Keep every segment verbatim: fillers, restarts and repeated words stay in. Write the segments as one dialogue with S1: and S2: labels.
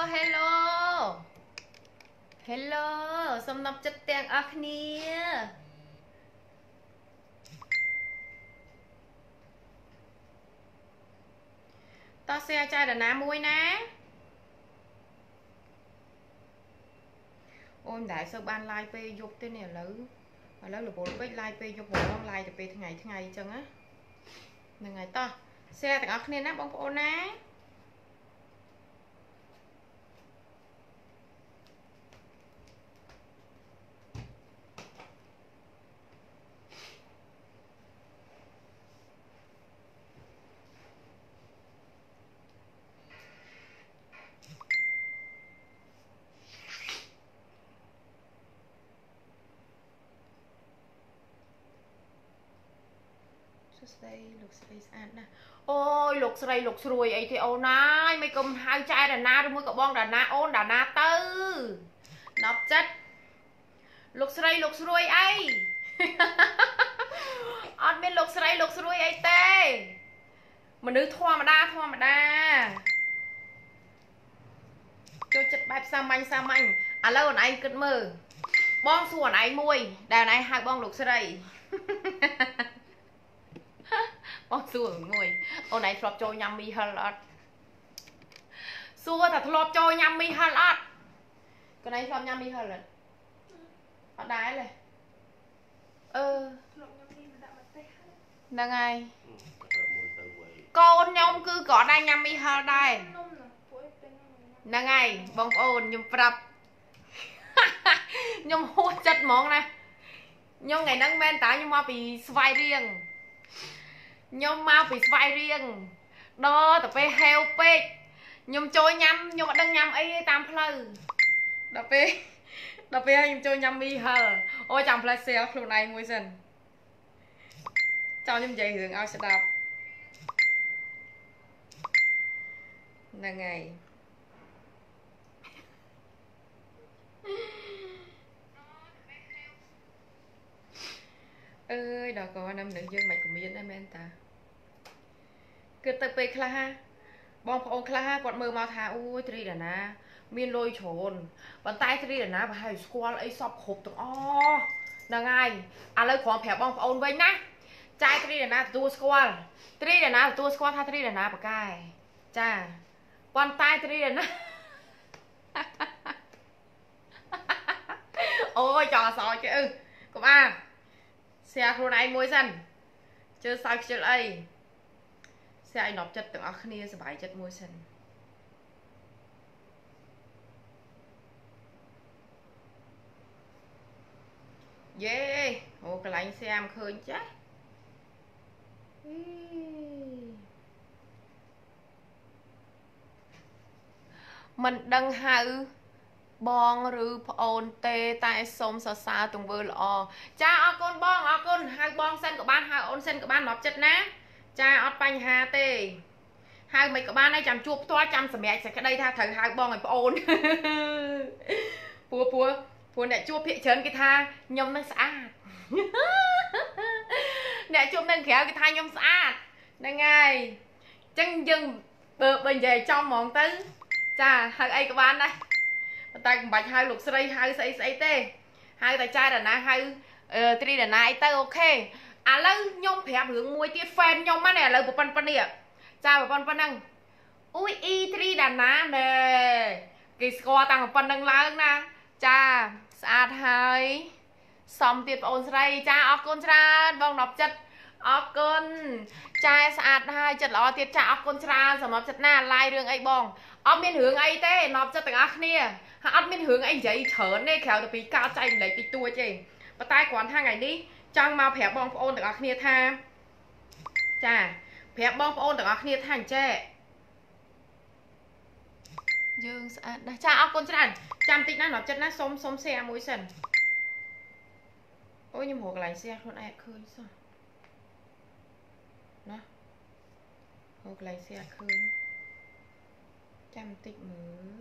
S1: hello hello សំណប់ចិត្តទាំងអស់គ្នាតោះ share ចែកដល់ណាមួយណាអូនមិនដែលសូវបាន live ពេលយប់ទេនេះឥឡូវឥឡូវរវល់ពេក live ពេលយប់ហ្មង live តែពេលថ្ងៃថ្ងៃអញ្ចឹងណាហ្នឹងហើយតោះ share ទាំងអស់គ្នាណាបងប្អូនណាស្រីលោកស្រីស្អាតណាស់អូយលោកស្រីលោកស្រួយអីទេអូនណាយមិនកុំហៅចែដាណាឬមួយក៏បងដាណាអូនដាណាទៅណប់ចិត្តលោកស្រីលោកស្រួយអីអត់មានលោកស្រីលោកស្រួយអីទេមនុស្សធម្មតាធម្មតាចូលចិត្តបែបសាមញ្ញសាមញ្ញឥឡូវអូនឯងគិតមើលបងសួរអូនឯងមួយដែលអូនឯងហៅបងលោកស្រីបងសួរមួយអូនឯងធ្លាប់ចូលញ៉ាំមីហិលអត់សួរថាធ្លាប់ចូលញ៉ាំមីហិលអត់កូនឯងធ្លាប់ញ៉ាំមីហិលអត់អត់ដែរទេអឺធ្លាប់ញ៉ាំមីមិនដាក់ម្ទេសហ្នឹងហើយកូនខ្ញុំគឺក៏ដែរញ៉ាំមីហិលដែរហ្នឹងហើយបងប្អូនខ្ញុំប្រាប់ខ្ញុំហួសចិត្តហ្មងណាខ្ញុំថ្ងៃហ្នឹងមែនតើខ្ញុំមកពីស្វាយរៀងខ្ញុំមកពីស្វាយរៀងដល់ទៅពេលហេវពេកខ្ញុំចូលញ៉ាំខ្ញុំអត់ដឹងញ៉ាំអីទេតាមផ្លូវដល់ពេលដល់ពេលខ្ញុំចូលញ៉ាំមីហិលអូចាំផ្លែសែលខ្លួនឯងមួយសិនចង់ខ្ញុំនិយាយរឿងឲ្យស្ដាប់ហ្នឹងហើយអើយដល់កូនណាមនុស្សយើងមិនក៏មានដែរមែនតាគឺទៅពេលខ្លះបងប្អូនខ្លះគាត់មើលមកថាអូយត្រីដាណាមានលុយច្រើនប៉ុន្តែត្រីដាណាប្រហែលស្គាល់អីសពគ្រប់ទាំងអស់ហ្នឹងហើយឥឡូវគ្រាន់ប្រាប់បងប្អូនវិញណាចាយត្រីដាណាទទួលស្គាល់ត្រីដាណាទទួលស្គាល់ថាត្រីដាណាប្រកែចាប៉ុន្តែត្រីដាណាអូយចង់អសគេអឺកុំអាសែខ្លួនឯងមួយសិនជឿសើខ្ជិលអីសែឲ្យណប់ចិត្តទាំងអស់គ្នាសប្បាយចិត្តមួយសិនយេអូកន្លែងសែមិនឃើញចាស់មិនដឹងហៅបងឬប្អូនទេតែសូមសរសើរទង្វើល្អចាអរគុណបងអរគុណហៅបងសិនក៏បានហៅអូនសិនក៏បានមកចិត្តណាចាអត់បញ្ហាទេហៅមិនក៏បានដែរចាំជួបផ្ទាល់ចាំសម្រាប់សេចក្តីថាត្រូវហៅបងឲ្យប្អូនព្រោះព្រោះព្រោះអ្នកជួបភាគច្រើនគេថាខ្ញុំនឹងស្អាតអ្នកជួបនៅក្រៅគេថាខ្ញុំស្អាតហ្នឹងហើយអញ្ចឹងយើងបើបើនិយាយចំហ្មងទៅចាហៅអីក៏បានដែរតែមិនបាច់ហៅលោកស្រីហៅស្អីស្អីទេហៅតែចែដាណាហៅត្រីដាណាអីទៅអូខេឥឡូវខ្ញុំប្រាប់រឿងមួយទៀត fan ខ្ញុំហ្នឹងឥឡូវប្រប៉ុណ្ណប៉ុណ្នេះចាប្រប៉ុណ្ណប៉ុណ្ណឹងអូយអ៊ីត្រីដាណាណែគេស្គាល់តាំងប៉ុណ្ណឹងឡើងណាចាស្អាតហើយសំទៀតបងអូនស្រីចាអរគុណច្រើនបងណប់ចិត្តអរគុណចែស្អាតហើយចិត្តល្អទៀតចាអរគុណច្រើនសម្រាប់ចិត្តណាឡាយរឿងអីបងអត់មានរឿងអីទេណប់ចិត្តទាំងអស់គ្នាហើយអត់មានរឿងអីនិយាយច្រើនទេក្រៅតែពីការចែកម្លែកតិចតួចទេប៉ុន្តែគ្រាន់ថាថ្ងៃនេះចង់មកប្រាប់បងប្អូនទាំងអស់គ្នាថាចាប្រាប់បងប្អូនទាំងអស់គ្នាថាអញ្ចេះយើងស្អាតណាស់ចាអរគុណច្រើនចាំតិចណាណប់ចិត្តណាសុំសុំshareមួយសិនអូយខ្ញុំរកកន្លែង share ខ្លួនឯងអត់ឃើញសោះណារកកន្លែង share ឃើញចាំតិចមើល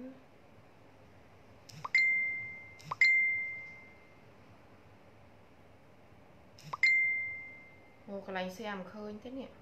S1: អូកន្លែង share មិនឃើញទេនេះ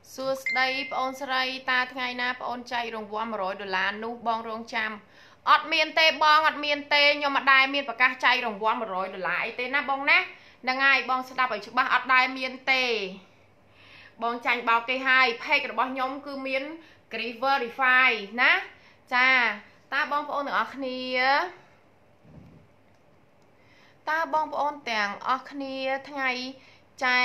S1: សួស្ដីបងអូនស្រីតាថ្ងៃណាបងអូនចែករង្វាន់100ដុល្លារនោះបងរងចាំអត់មានទេបងអត់មានទេខ្ញុំអត់ដែរមានប្រកាសចែករង្វាន់100ដុល្លារអីទេណាបងណាហ្នឹងហើយបងស្ដាប់ឲ្យច្បាស់អត់ដែរមានទេបងចាញ់បោកគេហើយ page របស់ខ្ញុំគឺមាន verify ណាចាតើបងប្អូនទាំងអស់គ្នាតើបងប្អូនទាំងអស់គ្នាថ្ងៃចែ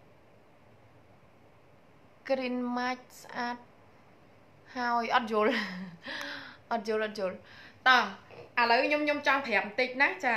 S1: green match ស្អាតហើយអត់យល់អត់យល់អត់យល់តោះឥឡូវខ្ញុំខ្ញុំចង់ប្រាប់បន្តិចណាចា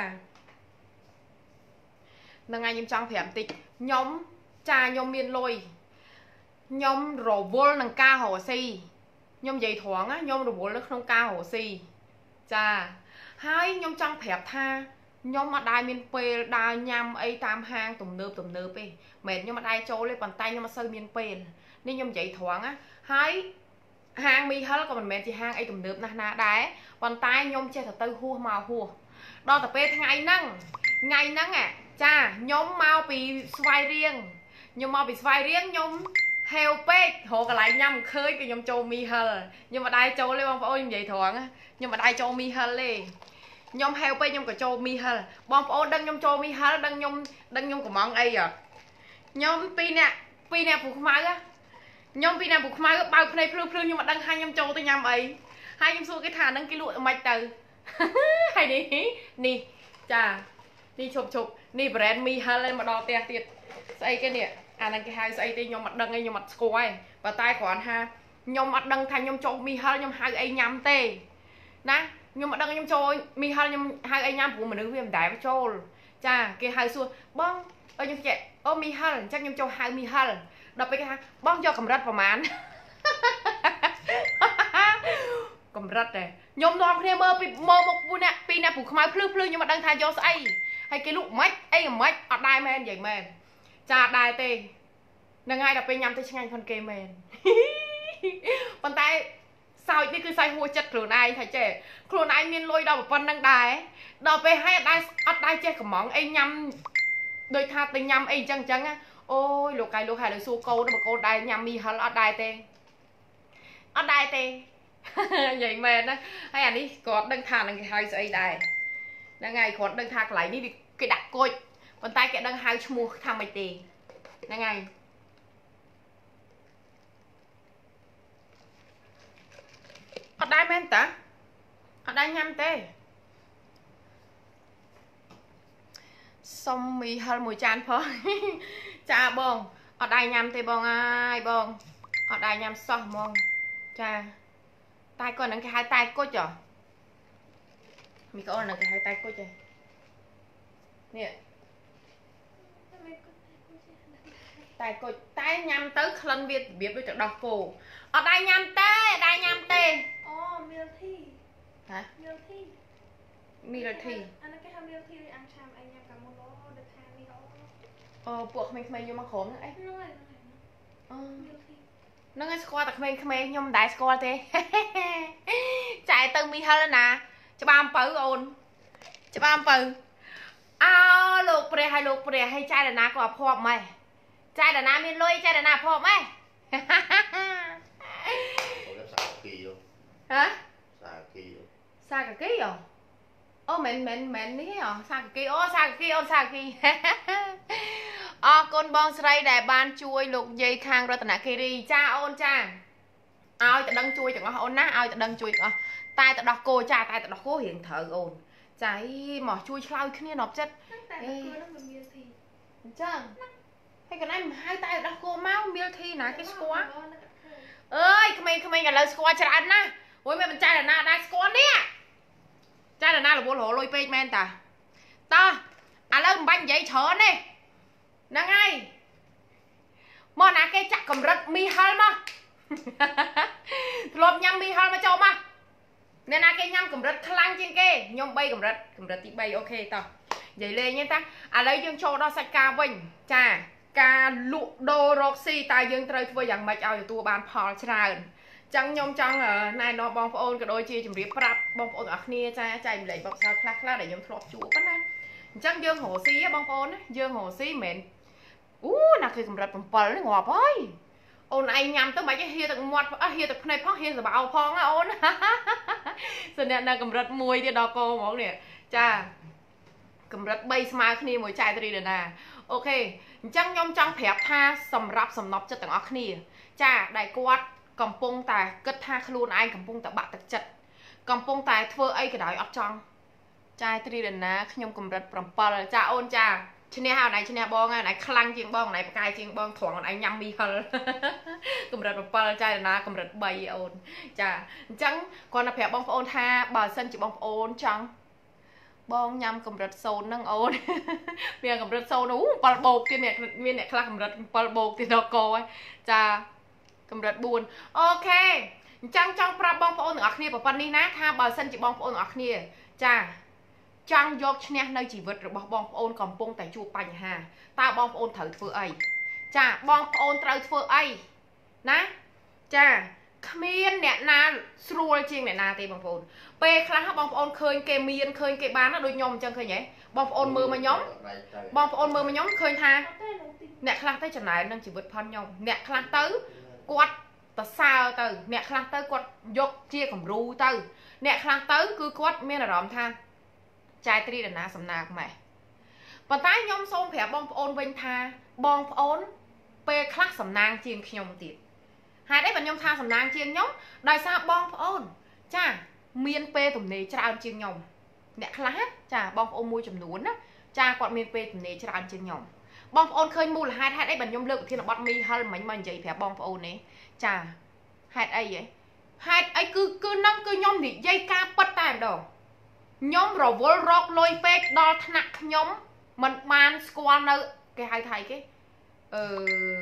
S1: នឹងថ្ងៃខ្ញុំចង់ប្រាប់បន្តិចខ្ញុំចាខ្ញុំមានលុយខ្ញុំរវល់នឹងការរកស៊ីខ្ញុំនិយាយត្រង់ណាខ្ញុំរវល់នៅក្នុងការរកស៊ីចាហើយខ្ញុំចង់ប្រាប់ថាខ្ញុំអត់ដែរមានពេលដើរញ៉ាំអីតាមហាងទំនើបទំនើបទេមិនខ្ញុំអត់ដែរចូលទេប៉ុន្តែខ្ញុំអត់សូវមានពេលនេះខ្ញុំនិយាយត្រង់ណាហើយហាងមីហិលក៏មិនមែនជាហាងអីទំនើបណាស់ណាដែរប៉ុន្តែខ្ញុំចេះតែទៅហួសមកហួសដល់ទៅពេលថ្ងៃហ្នឹងថ្ងៃហ្នឹងចាខ្ញុំមកពីស្វាយរៀងខ្ញុំមកពីស្វាយរៀងខ្ញុំហេវពេករកកន្លែងញ៉ាំឃើញក៏ខ្ញុំចូលមីហិលខ្ញុំអត់ដែរចូលទេបងប្អូនខ្ញុំនិយាយត្រង់ខ្ញុំអត់ដែរចូលមីហិលទេខ្ញុំហេវពេកខ្ញុំក៏ចូលមីហិលបងប្អូនដឹងខ្ញុំចូលមីហិលដឹងខ្ញុំដឹងខ្ញុំកំងអីអត់ខ្ញុំពីរនាក់ពីរនាក់ពូខ្មៅខ្ញុំពីរនាក់ពូខ្មៅបើកភ្នែកភ្លឺភ្លឺខ្ញុំអត់ដឹងថាខ្ញុំចូលទៅញ៉ាំអីហើយខ្ញុំសួរគេថាហ្នឹងគេលក់មិនទៅហើយនេះនេះចានេះឈប់ឈប់នេះ brand មីហិលមកដល់ផ្ទះទៀតស្អីគេនេះអាហ្នឹងគេហៅស្អីទេខ្ញុំអត់ដឹងទេខ្ញុំអត់ស្គាល់ទេប៉ុន្តែគ្រាន់ថាខ្ញុំអត់ដឹងថាខ្ញុំចូលមីហិលខ្ញុំហៅអីញ៉ាំទេណាខ្ញុំអត់ដឹងខ្ញុំចូលមីហិលខ្ញុំហៅអីញ៉ាំព្រោះមនុស្សវាមិនដែលចូលចាគេហៅសួរបងអើខ្ញុំចេះអូមីហិលអញ្ចឹងខ្ញុំចូលហៅមីហិលដល់ពេលគេថាបងយកកម្រិតប្រហែលកម្រិតទេខ្ញុំនាំគ្នាមើលពីមើលមកពូអ្នកពីអ្នកពូខ្មៅភ្លឺភ្លឺខ្ញុំអត់ដឹងថាយកស្អីហើយគេលក់មិនអីមិនអត់ដែរមែននិយាយមែនចាដែរទេនឹងហើយដល់ពេលញ៉ាំទៅឆ្ងាញ់ផងគេមែនប៉ុន្តែសោចនេះគឺសោចហួចិត្តខ្លួនឯងថាចេះខ្លួនឯងមានលុយដល់ប៉ុណ្្នឹងដែរដល់ពេលឲ្យអត់ដែរអត់ដែរចេះកំងអីញ៉ាំដូចថាទៅញ៉ាំអីចឹងចឹងអូយលោកកាយលោកហើយលើសួរកូនបើកូនដែរញ៉ាំមីហិលអត់ដែរទេអត់ដែរទេនិយាយមែនណាហើយអានេះគាត់ដឹងថានឹងគេហៅស្អីដែរហ្នឹងហើយគាត់ដឹងថាកន្លែងនេះគេដាក់គុជប៉ុន្តែគេដឹងហៅឈ្មោះថាម៉េចទេហ្នឹងហើយអត់ដែរមែនតាអត់ដែរញ៉ាំទេសុំមីហិលមួយចានផងចាបងអត់ដែរញ៉ាំទេបងអើយបងអត់ដែរញ៉ាំសោះហ្មងចាតែគាត់នឹងគេហៅតែគុជហ៎មីកូននឹងគេហៅតែគុជហ៎នេះតែគុជតែញ៉ាំទៅក្លិនវារបៀបដូចទៅដោះគោអត់ដែរញ៉ាំទេអត់ដែរញ៉ាំទេ
S2: អូ milk tea
S1: ហ៎
S2: milk tea
S1: milk tea
S2: អានេះគេហៅ milk tea ឬអាំងឆាមអីញ៉ាំកាមុនអូដូចថាមីអូ
S1: អូពួកក្មេងៗយកមកក្រុមហ្នឹងអី
S2: ហ្នឹងហើយអូ milk tea
S1: ហ្នឹងឯងស្គាល់តែក្មេងៗខ្ញុំមិនដែរស្គាល់ទេចែទៅមីហិលណាច្បារអំពៅអូនច្បារអំពៅអោលោកព្រះហើយលោកព្រះហើយចែតាណាក៏អភ័ព្វម៉េះចែតាណាមានលុយចែតាណាអភ័ព្វម៉េះហ៎សាគីសាគីអូអូមែនមែនមែននេះហ៎សាគីអូសាគីអូសាគីអរគុណបងស្រីដែលបានជួយលោកយាយខាងរតនគិរីចាអូនចាឲ្យតដឹងជួយទាំងអស់អូនណាឲ្យតដឹងជួយទាំងអស់តែតដោះគោចាតែតដោះគោរៀងត្រូវអូនចាអីមកជួយឆ្លើយគ្នានប់ចិត្ត
S2: តែគោនឹងមិនមានធី
S1: អញ្ចឹងហើយកណៃមិនហៅតែដោះគោមកមានធីណាគេស្គាល់អើយក្មេងៗឥឡូវស្គាល់ច្រើនណាស់អូយមិនបញ្ចៃដល់ណាដែរស្គាល់នេះចាដល់ណារវល់រលុយពេកមែនតាតោះឥឡូវមិនបាច់និយាយច្រើនទេហ្នឹងហើយមកណាគេចាក់កម្រិតមីហិលមកធ្លាប់ញ៉ាំមីហិលមកចូលមកអ្នកណាគេញ៉ាំកម្រិតខ្លាំងជាងគេខ្ញុំបីកម្រិតកម្រិតទីបីអូខេតោះនិយាយលេងទេតាឥឡូវយើងចូលដល់សាច់ការវិញចាការលក់ដូររកស៊ីតើយើងត្រូវធ្វើយ៉ាងម៉េចឲ្យទទួលបានផលច្រើនចឹងខ្ញុំចង់ណែនាំបងប្អូនក៏ដូចជាជម្រាបប្រាប់បងប្អូនទាំងអស់គ្នាចាចែកម្លែកបបផ្សាយខ្លះខ្លះដែលខ្ញុំធ្លាប់ជួបប៉ុណ្ណាអញ្ចឹងយើងរកស៊ីបងប្អូនណាយើងរកស៊ីមិនមែនអូណាគេកម្រិត7នេះងាប់ហើយ ôn anh nhắm tới mấy cái hia tận mọt à hia tận này phong hia rồi bảo phong á ôn giờ này đang cầm rật mùi thì đo cô món nè cha cầm rật bay smile kia mùi chai tây nè ok chẳng nhom chẳng phép tha sầm rạp sầm nọc cho tận óc kia cha đại quạt cầm pung tài cất tha luôn anh cầm pung tại bạn tật chật cầm pung tài thưa ấy cái đói óc trong chai tây nè nhom cầm rật bầm bờ cha ôn cha cho nên hào này cho nên bong này khăng chiên bong này cài chiên bong thoảng anh nhâm mi hơn cầm rật bầm bờ chai nè cầm rật bay ôn cha chẳng còn là phép bong ôn tha bà sân chỉ bong ôn chẳng bong nhâm cầm rật sâu nâng ôn miệng cầm rật sâu nó bal bột kia nè miệng nè khăng cầm rật bal bột thì nó cô ấy cha cầm rật buồn ok chẳng chẳng pra bong ôn ở kia bà đi nát ha bà sân chỉ bong ôn ở kia cha chẳng dọc nè nơi chỉ vật rồi bong ôn cầm pung tại chùa bành hà ta bong ôn thử phơi ấy cha bong ôn trời phơi ấy ná cha miên nè na srul chiên nè na tì bong ôn pe khá bong ôn khơi kê miên khơi kê bán nó đôi nhom chân khơi nhé bong ôn mưa mà nhóm bong ôn mưa mà nhóm khơi tha nè khá tới trận này nâng chỉ vật phun nhom nè khá tới quạt ta sao từ nè khá tới quạt dọc chia cầm ru từ nè khá tới cứ quạt miên là ròm tha chai tri là ná sầm nạc mày còn tái nhom xôn phèo bong ôn vinh tha bong ôn pe khá sầm nang chiên nhom tiệt hai đấy bạn nhom tha sầm nang chiên nhóm đại sao bong ôn cha miên pe tụm nề trao chiên nhom nè khá cha bong ôn môi chầm nuốn á cha quạt miên pe tụm nề trao chiên nhom bong ôn khơi mu là hai hai đấy bạn nhom lượng thì là bọt mi hơn mấy mình vậy phèo bong ôn này cha hai ấy vậy hai ấy cứ cứ nâng cứ nhom thì dây ca bắt tay đồ nhóm rồi vô rọc lôi phết đo nặng nhóm mình man squan nữa cái hai thầy cái ờ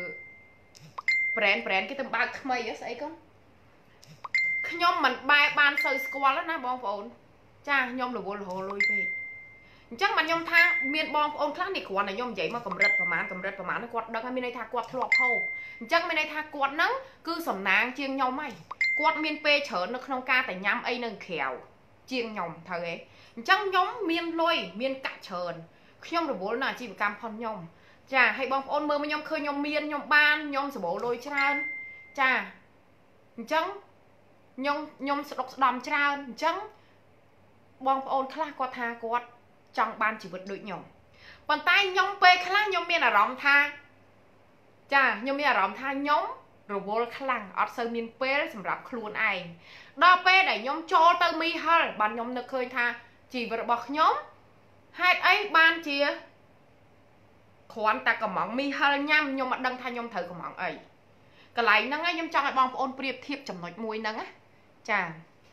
S1: brand brand cái tầm ba mây á sẽ con nhóm mình bài ban sơ squan đó na bong phồn cha nhóm rồi vô hồ lôi phết chắc mà nhóm tha miền bong phồn khác này quạt này nhóm vậy mà cầm rật và mán cầm rật và mán nó quạt đằng miền này tha quạt thọp thô chắc miền này tha quạt nắng cứ sầm nang chiêng nhau mày quạt miền pe chở nó không ca tại nhám ấy nâng khéo chiêng nhom thời ấy chẳng nhóm miên lôi miên cạ trờn nhom rồi bố là chỉ phải cam phòn nhom chà hay bong ôn mơ mà nhom khơi nhom miên nhom ban nhom rồi bố lôi tràn chà chẳng nhom nhom độc đầm tràn chẳng bong ôn khá qua tha quạt trong ban chỉ vật đội nhom còn tay nhom pe khá nhom miên là rõm tha chà nhom miên là rõm tha nhóm rồi bố khăng ở sơ miên pe sầm rạp luôn ai đo pe để nhóm cho tơ mi hơn ban nhóm nó khơi tha chỉ vật bọc nhóm hai ấy ban chia khoan ta cầm mỏng mi hơn nhăm nhưng mà đăng thay nhóm thử cầm mỏng ấy cái này nó ngay nhóm trong lại bong ôn priệp thiệp chấm nói mùi nắng á chà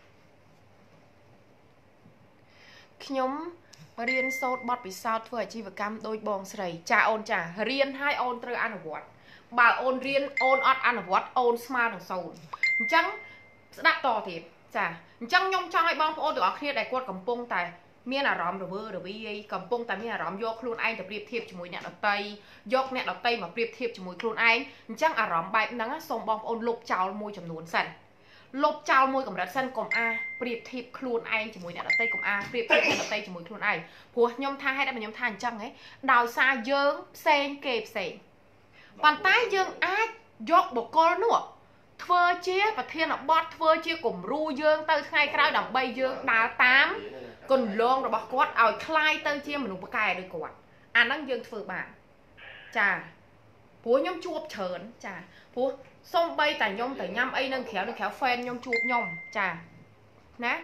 S1: nhóm riêng sốt bọt bị sao thôi chi và cam đôi bong sầy chà ôn chà riêng hai ôn từ ăn vọt bà ôn riêng ôn ọt ăn vọt ôn smart đồng sầu trắng đắt to thiệt chà chẳng nhom trong ai bong ôn được ở kia đại quạt cầm pung tài miên là ròm rồi bơ rồi bi cầm pung tài miên là ròm vô luôn anh tập điệp thiệp cho mùi nhẹ đợt tây dọc nhẹ đợt tây mà điệp thiệp cho mùi luôn anh chẳng à ròm bài nắng xong bong ôn lục chào mùi chấm nuốn sần lục chào mùi cầm rạch sân cầm a điệp thiệp luôn anh cho mùi nhẹ đợt tây cầm a điệp thiệp đợt tây cho mùi luôn anh phù nhom tha hay là nhom tha chẳng ấy đào xa dướng sen kẹp sền bàn tay dương ai dọc một con nữa thưa chia và thiên là bọt thưa chia cùng ru dương tới ngay cái đầm bay dương đá tám còn lông rồi bọc quát ỏi khai tới chia mình một cái được quạt anh đang dương thưa bạn chà bố nhóm chuột chớn chà bố xong bay tại nhom tại nhâm ấy nâng khéo nâng khéo phen nhom chuột nhom chà ná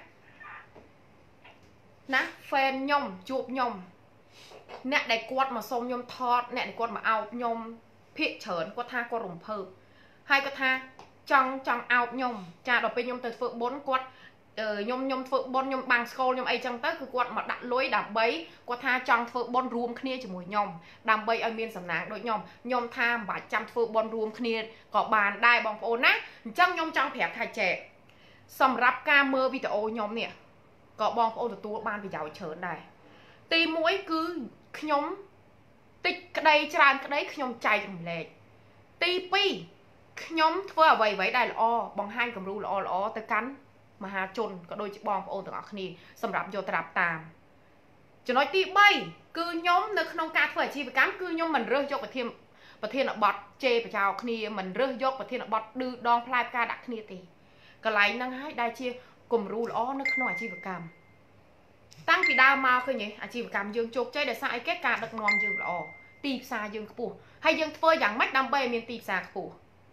S1: ná phen nhom chuột nhom nè đại quạt mà xong nhom thọt nè đại quạt mà ao nhom phiệt chớn quạt tha quạt rồng phơ hai quạt tha trong trong ao nhom cha đọc bên nhom từ phượng bốn quạt nhom nhom phượng bốn nhom bằng school nhom ấy trong tớiคือquạt mà đặt lối đạp bấy quạt tha trong phượng bốn rùm kia chỉ mùi nhom đạp bấy ở miền sầm nang đội nhom nhom tham và trăm phượng bốn rùm kia có bàn đai bong ôn á trong nhom trong phèo thay trẻ sầm rap ca mơ video nhom nè có bong ôn từ tua ban video chớn này tì mũi cứ nhom tích cái đây tràn cái đấy nhom chạy thầm lệ tì pi nhóm thưa vậy vậy đây là o bằng hai cầm ru là o là o tới cắn mà hà chôn có đôi chiếc bom ôn từng khni sầm rạp vô trạp tàm cho nói tí bay cứ nhóm nơi không ca thưa chi với cám cứ nhóm mình rơi cho cái thêm ประเทศบอดเจประชาคณีมันเรื่องยกประเทศบอดดื้อดองพลายการดักคณีตีกไหลนั่งให้ได้เชียกลมรูล้อนึกหน่อยอาชีพกรรมตั้งปีดาวมาคือไงอาชีพกรรมยืงโจกใจเดี๋ยวสายแก้การดักนอมยืงล้อตีซายืงปูให้ยืงเฟยอย่างไม่ดำใบมีตีซาปู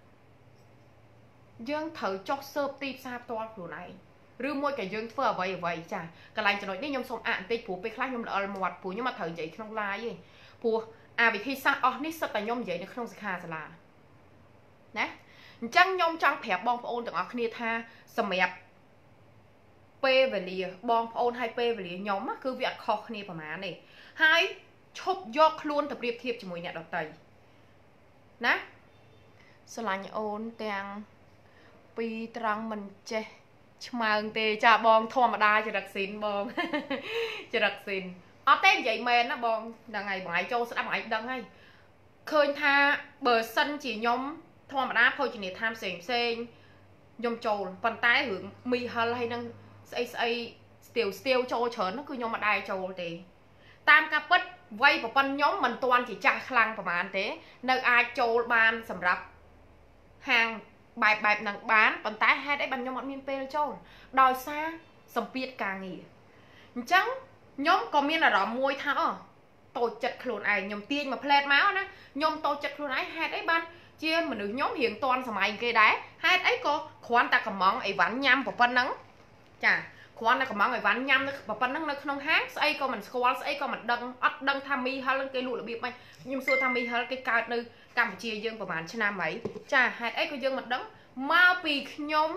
S1: ยืงเถอจอกเสิร์ฟตีซาตัวผู้ไหนหรือมวยกับยืงเฟอไว้ไว้จ้ะกไหลจะหน่อยนี่ยมสมอ่านตีปูไปคล้ายยมละหมวดปูยมมาเถอใหญ่ขนมลายยี่ปูอาวิธีซาอ๋อนี่สตยมใหญ่ในขนมสิคาสลานะจังยมจังแผลบองพระองค์ต่างออกนี่ท่าสมัยเปเวลีบองพระองค์ให้เปเวลียมก็คือเวียดคอนี่ประมาณนี้ให้ชบยอกคล้วนแต่เปรียบเทียบจมูกเนี่ยดอกไตนะสลายโอนแตงปีตรังมันเจชมาเตจะบองธรรมดาจะรักสินบองจะรักสินอ๋อเต้นใหญ่เมนนะบองดังไงบ่ายโจสดับบ่ายดังไงเคยท่าเบอร์ซันchỉ nhómธรรมดาพอจีเนียทำเสียงเสียงยมโจลปันใต้หรือมีอะไรนั่งไอ้ไอ้สเตียวสเตียวโจเฉินนั่นคือยมมาได้โจลตีตามกับปัดไว้ปปันnhómมันตวนchỉจ่าคลังประมาณเต้ในอาโจลบานสำหรับห่างใบใบหนังบ้านปันใต้ให้ได้บันnhómมันมีเปลโจลดอยซาสมเปียดกางงีจังnhóm có miên là rõ môi thao tổ chật khổn ai nhóm tiên mà plate máu nè nhóm tổ chật khổn ai hai đấy ban chia mà được nhóm hiện toàn sầm ai kia đấy hai đấy có khoan ta cầm món ấy ván nhâm và phân nắng chả khoan ta cầm món ấy ván nhâm và phân nắng nó không hát ấy có mình squat ấy có mình đăng ắt đăng tham mi hay lên cây lụa là bị bay nhưng xưa tham mi hay cái card nơi Campuchia dương của bạn Nam ấy chả hai ấy có dương mình đắng mau bị nhóm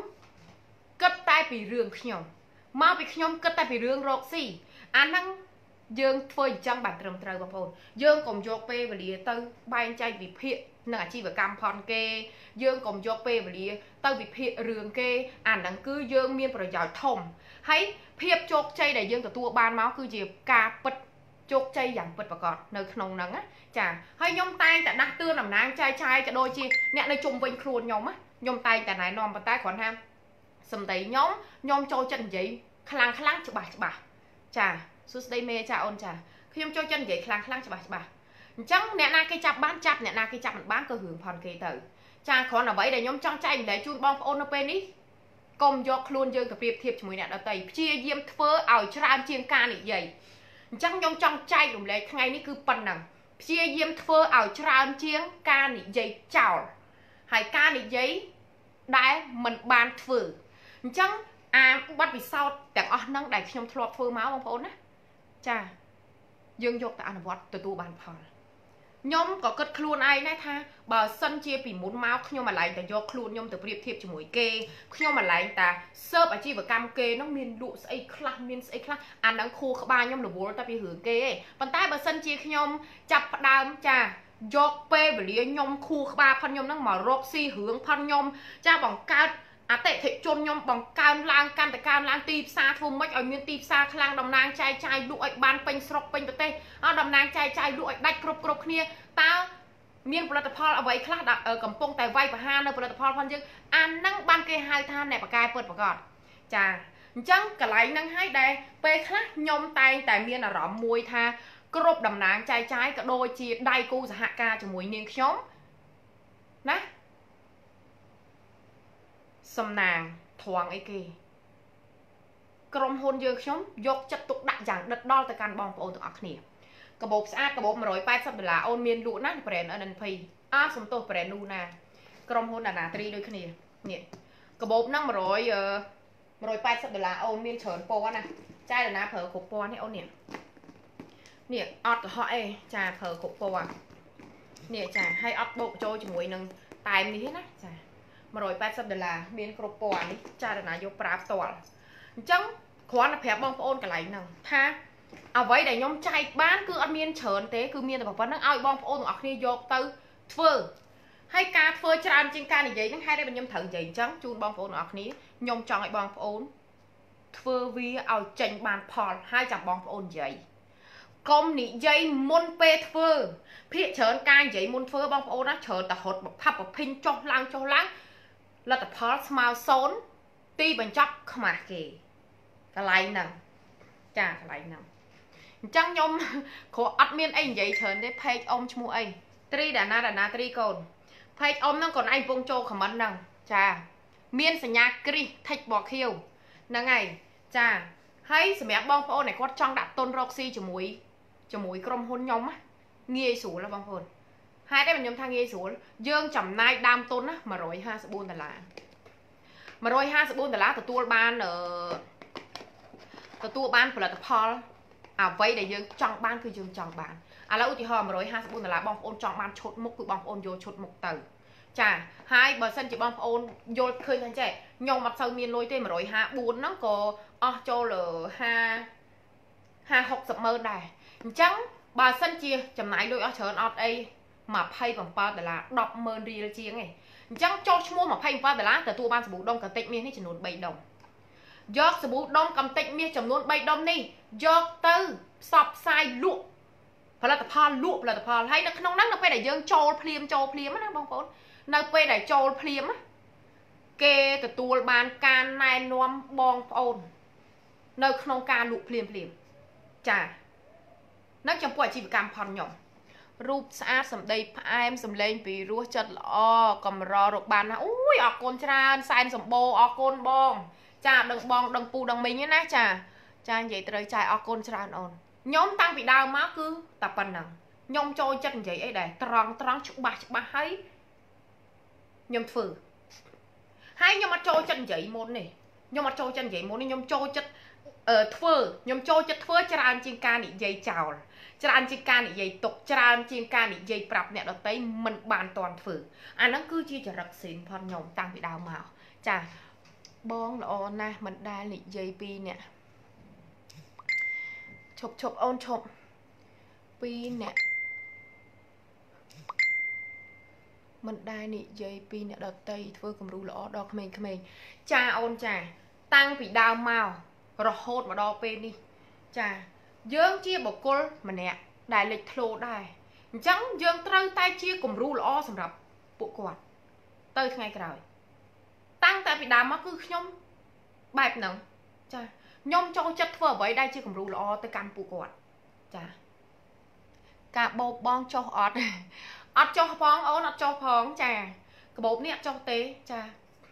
S1: cất tay bị rường nhóm mau bị nhóm cất tay bị rường rột xì anh năng dương phơi trong bản trầm trời bằng phồn dương cùng dọc pe và lìa tư bay chay bị phiện nè chi và cam phòn kê dương cùng dọc pe và lìa tư bị phiện rường kê anh năng cứ dương miên rồi giỏi thòng hay phiệp chọc chay để dương từ tua ban máu cứ dịp ca bật chọc chay dạng bật và gọt nơi nồng nắng á chả hay nhom tay tại đắc tư làm nang chay chay cho đôi chi nè nơi chung vinh khuôn nhóm á nhom tay tại này nòm bàn tay còn ham sầm tấy nhóm nhom trôi chân giấy khlang khlang chụp bài chụp bài chảสุดได้เมย์จ่าโอนจ่าขยมโจจันใหญ่คลางคลางจะบ่าจะบ่าจังเนี่ยนาcâyจับบ้านจับเนี่ยนาcâyจับมันบ้านก็หึงพรcây tửจ่าขอหน่อยไว้เดี๋ยวยมจังใจđểจูนบองโอนเอาไปนี้กลมยกคลุนยืนกับเปรียบเทียบจมูกเนี่ยเราไต่เชี่ยเยี่ยมเฟ้อเอาชราเชียงกาหนิใหญ่จังยมจังใจหนุ่มเลยไงนี่คือปันหนังเชี่ยเยี่ยมเฟ้อเอาชราเชียงกาหนิใหญ่เจ้าหายกาหนิใหญ่ได้มันบานฝืนจังอ่าบัดวิเศษแต่อ๋อนั่งได้ขยมทลอดเฟ้อม้าบองโอนนะจ้ายังยกแต่อันวัดตัวตัวบานพอย้อมก็เกิดครูนไอ้นะท่าบ่สันเจียปีมุนม้าขยมมาไหลแต่ยกครูนย้อมแต่เปรียบเทียบจมูกเกย์ขยมมาไหลแต่เสิร์ฟอาชีพกรรมเกย์น้องมีนดุใส่คลามีนใส่คลาอันนั้นครูขบานย้อมหนูบัวแต่ไปหือเกย์ปันใต้บ่สันเจียขยมจับดามจ้ายกเป้ไปเลี้ยย้อมครูขบาพันย้อมนั่งหมอรกซีหืองพันย้อมจ้าบังการอาเตะเทจนยมบังการล้างการแต่การล้างตีซาทุ่มไม่เอาเมียนตีซาคลางดำนางใจใจดูไอ้บานเป็นสกเป็นประเทศเอาดำนางใจใจดูไอ้ได้กรบกรบเนี่ยตาเมียนปลาตะพอลเอาไว้คลาดเออกำปงแต่ไว้ประหารในปลาตะพอลพันยึกอันนั่งบานเกยไฮทานในปากกายเปิดประกอบจ้าจังกะไหลนั่งให้ได้เปคลายมไตแต่เมียนอร่อมมวยทากรบดำนางใจใจกระโดยจีได้กูสหกาจมวยเนียงช้อมนะสำนางทวงไอ้เกกรมฮุนยืงชมยกจัดตุกดักอย่างดัดดอลแต่การบองโอนตัวอักเนี่ยกระบอกสะอาดกระบอกมาร้อยแปดสิบดอลลาร์โอนเมียนดูนั่นแบรนด์อันนั้นพีอ้าสมตัวแบรนด์นูนากรมฮุนนาตรีด้วยขเนี่ยเนี่ยกระบอกนั่งมาร้อยเออมาร้อยแปดสิบดอลลาร์โอนเมียนเฉินโปวนะใจเดี๋ยวนะเผอขบโปวนี่โอนเนี่ยเนี่ยออดเหาะเอจ่าเผอขบโปวเนี่ยจ่าให้ออดโบกโจจมูกหนึ่งตายมันนี้นะจ่ามาร้อยแปดสิบดอลลาร์เมียนกรบปอนนี่จ่าเดี๋ยวนะยกปราบตัวจังขวานแผลบองโอนกับไหลหนึ่งท่าเอาไว้แต่ยมใจบ้านคืออันเมียนเฉินเต้คือเมียนแต่บอกว่านั่งเอาบองโอนออกนี่ยกตื้อเฟื่อให้การเฟื่อจานจริงการอย่างนั่งให้ได้เป็นยมถึงอย่างจังจูนบองโอนออกนี้ยมจังไอ้บองโอนเฟื่อวีเอาจังบานพอลให้จับบองโอนใหญ่กลมนี่ใหญ่มุนเปเฟื่อพี่เฉินการใหญ่มุนเฟื่อบองโอนนะเฉินแต่หดแบบพับแบบพิงจงลังจงลังแล้วแต่พอสมาโซนตีบรรจับขมาเกะกะไรหนังจ้ากะไรหนังจังยมขออัดเมียนไอ้ใหญ่เฉินได้เพจอมชมูไอ้เต tri đã na đã na tri cồn page ôm nó còn anh bông châu khẩm ấn nằng chà miên sả nhà kri thạch bỏ khiêu nằng ngày chà hay sả mẹ bong phô này có trong đặt tôn roxy cho mũi cho mũi crom hôn nhóm á nghe số là bong phô hai đấy mình nhóm thang nghe số dương chầm nai đam tôn á mà rồi ha sẽ buồn là mà rồi ha sẽ buồn là từ tua ban ở từ tua ban của là từ Paul à vậy để dương trong banคือdương trong ban à làอุทิศmà rồi ha sẽ buồn là bong ôn trong ban chốt mụcคือbong ôn vô chốt mục từ chà hai bờ sân chỉ bong ôn vô khơi thanh trẻ nhông mặt sau miên lôi tên mà rồi ha buồn nó có o cho là ha ha học sập mơ này trắng bà sân chia chầm nãy đôi ở chớn ọt ấy mà pay bằng bao để là đọc mơn đi là chia này trắng cho mua mà pay bao để lá từ tua ban sập đông cả tịnh miên hết chỉ nốt bảy đồng do sập đông cầm tịnh miên chầm nốt bảy đồng đi do tư sọp sai lụa phải là tập pha lụa là tập pha hay nó không nắng nó phải để dương trâu phim trâu phim á bông phốn nó phải để trâu phim á kê từ tua ban can nai nom bong phôn nơi không ca lụa phim phim chà nó trong buổi chỉ bị cam phòn nhộngรูปสะอาดสำได้พายสำเร็จปีรู้จัดอ๋อกำรอรกบานนะอุ้ยออกโกนชราใส่สมโบออกโกนบองจ่าดังบองดังปูดังมิงนะจ่าจ่าใหญ่เตยจ่ายออกโกนชราอ่อนย้อมตั้งปีดาวมาคือตะปันนังย้อมโจจัดใหญ่ไอ้แดดตรองตรองชุบะชุบะให้ย้อมฝืนให้ย้อมมาโจจัดใหญ่หมดนี่ย้อมมาโจจัดใหญ่หมดนี่ย้อมโจจัดเอ่อฝืนย้อมโจจัดฝืนชราจริงการนี่ใหญ่เจ้าจานจีการนี่ใหญ่ตกจานจีการนี่ใหญ่ปรับเนี่ยเราเต้มันบานตอนฝืนอันนั้นคือที่จะรักษาพอนยมตั้งไปดาวมาจ้าบ้องละออนนะมันได้นี่ใหญ่ปีเนี่ยชบชบอ้อนชบปีเนี่ยมันได้นี่ใหญ่ปีเนี่ยเราเต้เพื่อกำรูละออดอกเขมงเขมงจ้าอ้อนจ้าตั้งไปดาวมาเราโหดมาดอเป็นนี่จ้าdương chia bọc côn mà nè đại lịch thô đại trắng dương trâu tay chia cùng ru lõ sầm rập bộ quạt tới ngày rồi tăng tại vì đám nó cứ nhom bẹp nằng cha nhom cho chất phở với đây chia cùng ru lõ tới cam bộ quạt cha cả bột bong cho ọt ọt cho phong ố ọt cho phong cha cái bột nè cho tế cha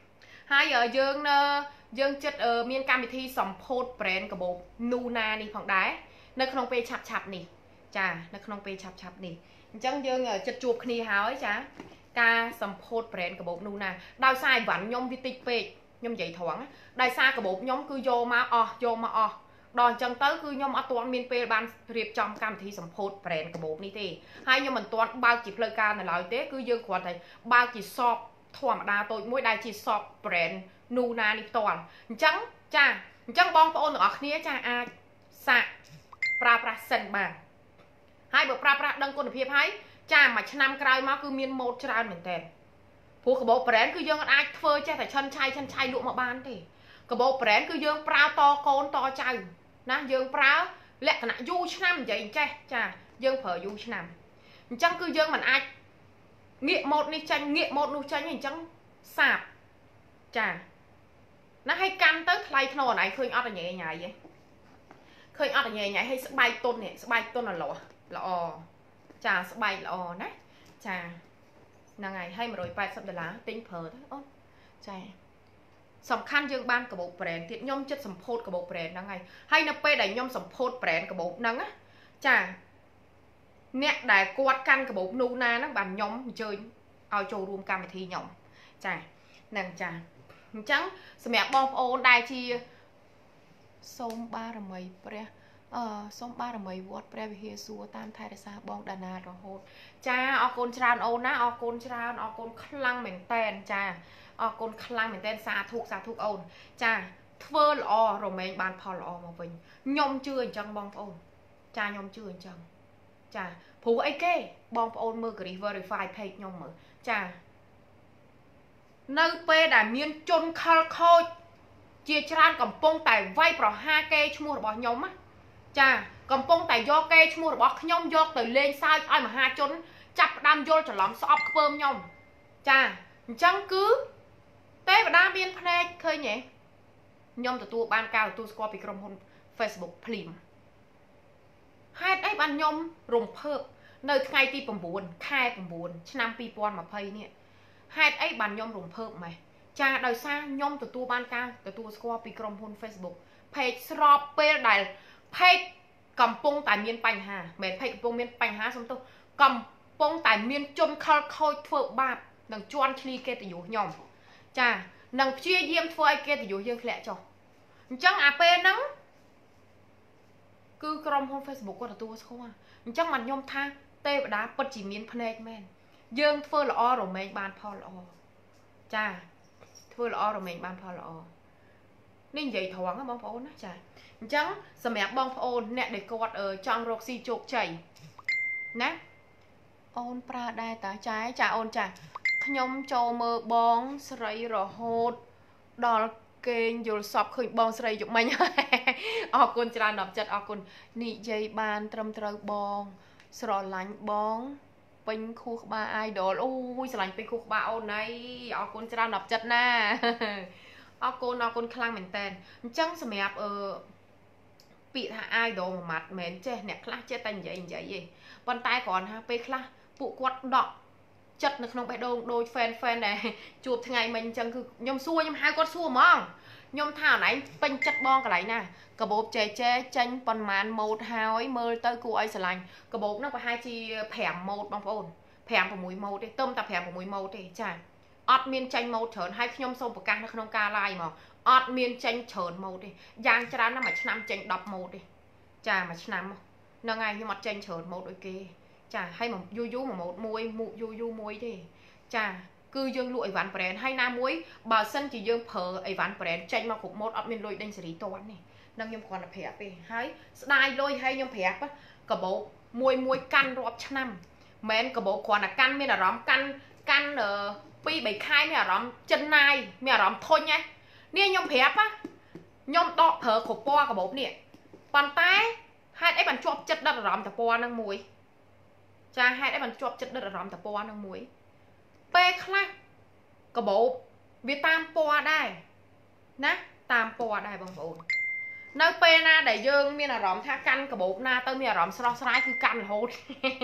S1: hai giờ dương dương chất ở miền cam bị thi sòng phốt brand cái bột nuna đi phòng đá nơi không pe chập chập nè chà nơi không pe chập chập nè chẳng dương ở chật chuột khni háo ấy chá ca sầm phốt brand của bột nuna đào sai vẫn nhom vi tịch pe nhom dậy thoáng đào sai của bột nhóm cứ vô mà o vô mà o đòn chân tới cứ nhom ở toàn miền pe ban riệp trong cam thi sầm phốt brand của bột ní thì hai nhom mình toàn bao chỉ plei ca này lại thế cứ dương khoan thầy bao chỉ shop thua mà đa tôi mỗi đại chỉ shop brand nuna ní toàn chẳng chà chẳng bong ôn ở khía cha a sạปราประสันบางให้บอกปราประดังคนเพียบให้จ้ามาชนำกลายมาคือมีนโมดชราเหมือนแต่พวกกระบอกแปรนคือยังอัดเฟอร์จ้าแต่ชันชัยชันชัยลุกมาบ้านทีกระบอกแปรนคือยังปลาตอโกนตอใจนะยังปลาและขณะยูชนำใหญ่แจ้จ้ายังเผยยูชนำจังคือยังมันอัดเงี้ยโมดนี่จังเงี้ยโมดนู่จังอย่างจังสาบจ้านะให้กันเตอร์ใครขนมไหนเคยอัดอะไรใหญ่ๆเคยอัดอะไรใหญ่ๆให้สบายต้นเนี่ยสบายต้นน่ะหรอละอจ้าสบายละอนะจ้านางไงให้มาโดยไปสัปดาห์ติ้งเผอทั้งอ้นใช่สำคัญยังบ้านกระบอกแปรนที่ย่อมจัดสัมโพธกระบอกแปรนนางไงให้นับไปได้ย่อมสัมโพธแปรนกระบอกนังáจ้าเนี่ยได้กวาดกันกระบอกนูนานักบันย่อมเจอเอาโจรวมกันไปทีย่อมจ้านางจ้าจังสมัยบองโอได้ชีส้มบารมีเปรี้ยเออส้มบารมีวัดเปรี้ยวิเฮซัวตามไทยได้ซาบองดานาโรโหดจ้าออกโกนชราโอนะออกโกนชราออกโกนคลั่งเหม็นแตนจ้าออกโกนคลั่งเหม็นแตนซาทุกซาทุกโอนจ้าเทอร์ลอโรเมนบานพอลอมาวิ่งยมเชื่อจังบองโอนจ้ายมเชื่อจังจ้าผู้ไอ้เก้บองโอนมือกรีเวอร์ไฟเพจยมมือจ้าnơi pe đã miên chôn khal khôi chia tràn cầm pông tài vay pro ha kê mua bỏ nhóm á cha cầm pông tài do kê mua bỏ nhóm do từ lên sai ai mà ha chôn chặt đam vô cho lắm shop bơm nhóm cha chẳng cứ té và đa biên phê khơi nhỉ nhóm từ tu ban cao tu score bị cầm hôn Facebook phim hai ấy ban nhóm rùng phơ nơi ngày ti bầm buồn khai bầm buồn năm pi pon mà phây nè hai ấy bàn nhom rùng phơm mày cha đời xa nhom từ tua ban ca từ tua squat pi krom hôn Facebook page srop pe đại page cầm pung tại miền Pành Hà mẹ page cầm pung miền Pành Hà xong tôi cầm pung tại miền chôn khơi khơi phở bạc nằng chuan chli kê từ dụ nhom cha nằng chia diêm phơi kê từ dụ dương lẹ cho chẳng à pe nắng cứ krom hôn Facebook của tua squat chẳng mặt nhom tha tê và đá bật chỉ miền Phan men dương phơi lọ rồi mình bàn phơi lọ cha phơi lọ rồi mình bàn phơi lọ nên vậy thoáng á bong phô nó chả chẳng sầm mẹ bong phô nè để cột ở trong roxy chụp chảy nè ôn pra đai tá trái chả ôn chả nhom châu mơ bong sấy rồi hốt đòn kênh dù sọp khơi bong sấy dục mình ở con chả nộp chặt ở con nị dây bàn trầm trơ bong sờ lạnh bong bên khu ba idol ui sờ lạnh bên khu ba ôn này ở con chả nộp chặt nè ở con ở con khang mình tên chẳng sầm mẹ ờ bị hạ ai đồ mà mặt mến chê nè khla chê tay vậy vậy gì bàn tay còn ha pe khla phụ quạt đọ chật được không phải đôi đôi fan fan này chụp ngày mình chẳng cứ nhom xua nhom hai quạt xua mong nhom thảo này bên chật bon cái này nè cả bộ chè chè chanh phần màn một hai mơ tới cô ấy sờ lạnh cả bộ nó có hai chi phèm một bằng phồn phèm của mũi màu đi tôm tập phèm của mũi màu đi chả ọt miên chanh màu thởn hai nhom sông của càng nó không ca lai mà ọt miên chanh thởn màu đi giang cho nó mà năm chanh đập màu đi chả mà năm nó ngay như mặt chanh thởn màu đôi kia chả hay mà du du mà một muối mụ du du muối đi chả cứ dương lụi ván brand hay nam muối bà sân chỉ dương phở ấy ván brand chanh mà cũng một ọt miên lụi đánh xử lý toán này nâng nhom còn là phèp đi hay đai lôi hay nhom phèp á cả bộ muối muối căn rọp năm men cả bộ còn là căn mới là rõm căn căn ở pi bảy khai mới là rõm chân này mới là rõm thôi nhé nè nhom phèp á nhom đọ phở khổ po cả bộ nè bàn tay hai ấy bàn chọp chất đất là rõm tập po năng muối cha hai ấy bàn chọp chất đất là rõm tập po năng muối pe khai cả bộ việt tam po đây nè tam po đây bằng bộ nơi pe na để dương miền là rõm tha căn cả bộ na tới miền là rõm sro srai cứ căn là hốt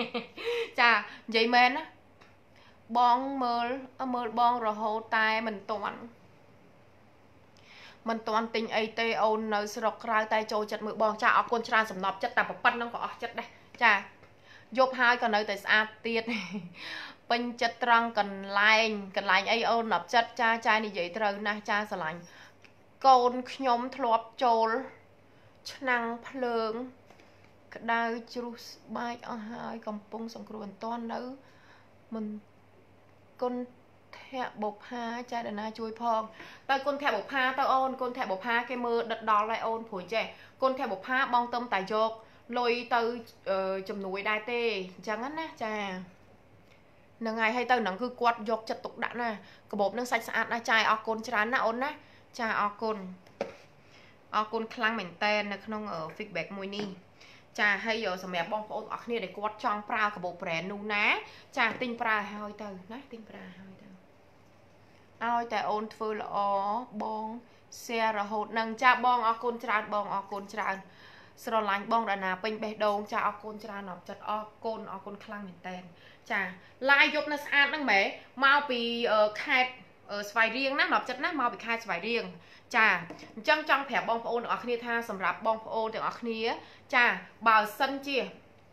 S1: cha vậy men á bong mơ mơ bong rồi hô tai mình toàn mình toàn tình ấy tê ôn nơi sro cray tay trôi chặt mưa bong cha ở con tra sầm nọp chất tập bật nó có chất đây cha dục hai còn nơi tại xa tiệt bên chất trăng cần lạnh cần lạnh ấy ôn nọp chất cha cha này vậy trời na cha sờ lạnh con nhóm thọp trôi năng phượng đau chú bay ở hai cầm pung sòng cừu toàn nữ mình con thẹ bột ha cha đàn na chui phong tao con thẹ bột ha tao ôn con thẹ bột ha cái mưa đợt đỏ lại ôn phổi trẻ con thẹ bột ha bong tâm tài chọc lôi tao chùm núi đai tê chẳng á cha nằng ngày hay tao nằng cứ quạt dọc chặt tục đạn nè cái bột nâng sạch sạch na chai ở con chán na ôn á cha ở con ở con khang mình tên là không ở feedback mùi ni cha hay giờ sầm mẹ bong phô ở kia để quạt trong prao cái bộ brand nu ná cha tinh prao hơi từ ná tinh prao hơi từ ôi tại ôn phơi là ó bong xe rồi hột nâng cha bong ở con tràn bong ở con tràn sờ lạnh bong đã nà pin bê đông cha ở con tràn nọ chặt ở con ở con khang mình tên cha lai dục nó ăn năng mẹ mau bị ở khai ở vài riêng nè nọ chặt nè mau bị khai vài riêng cha trong trong thẻ bong phô ở kia tha sầm rạp bong phô ở kia cha bảo sân chia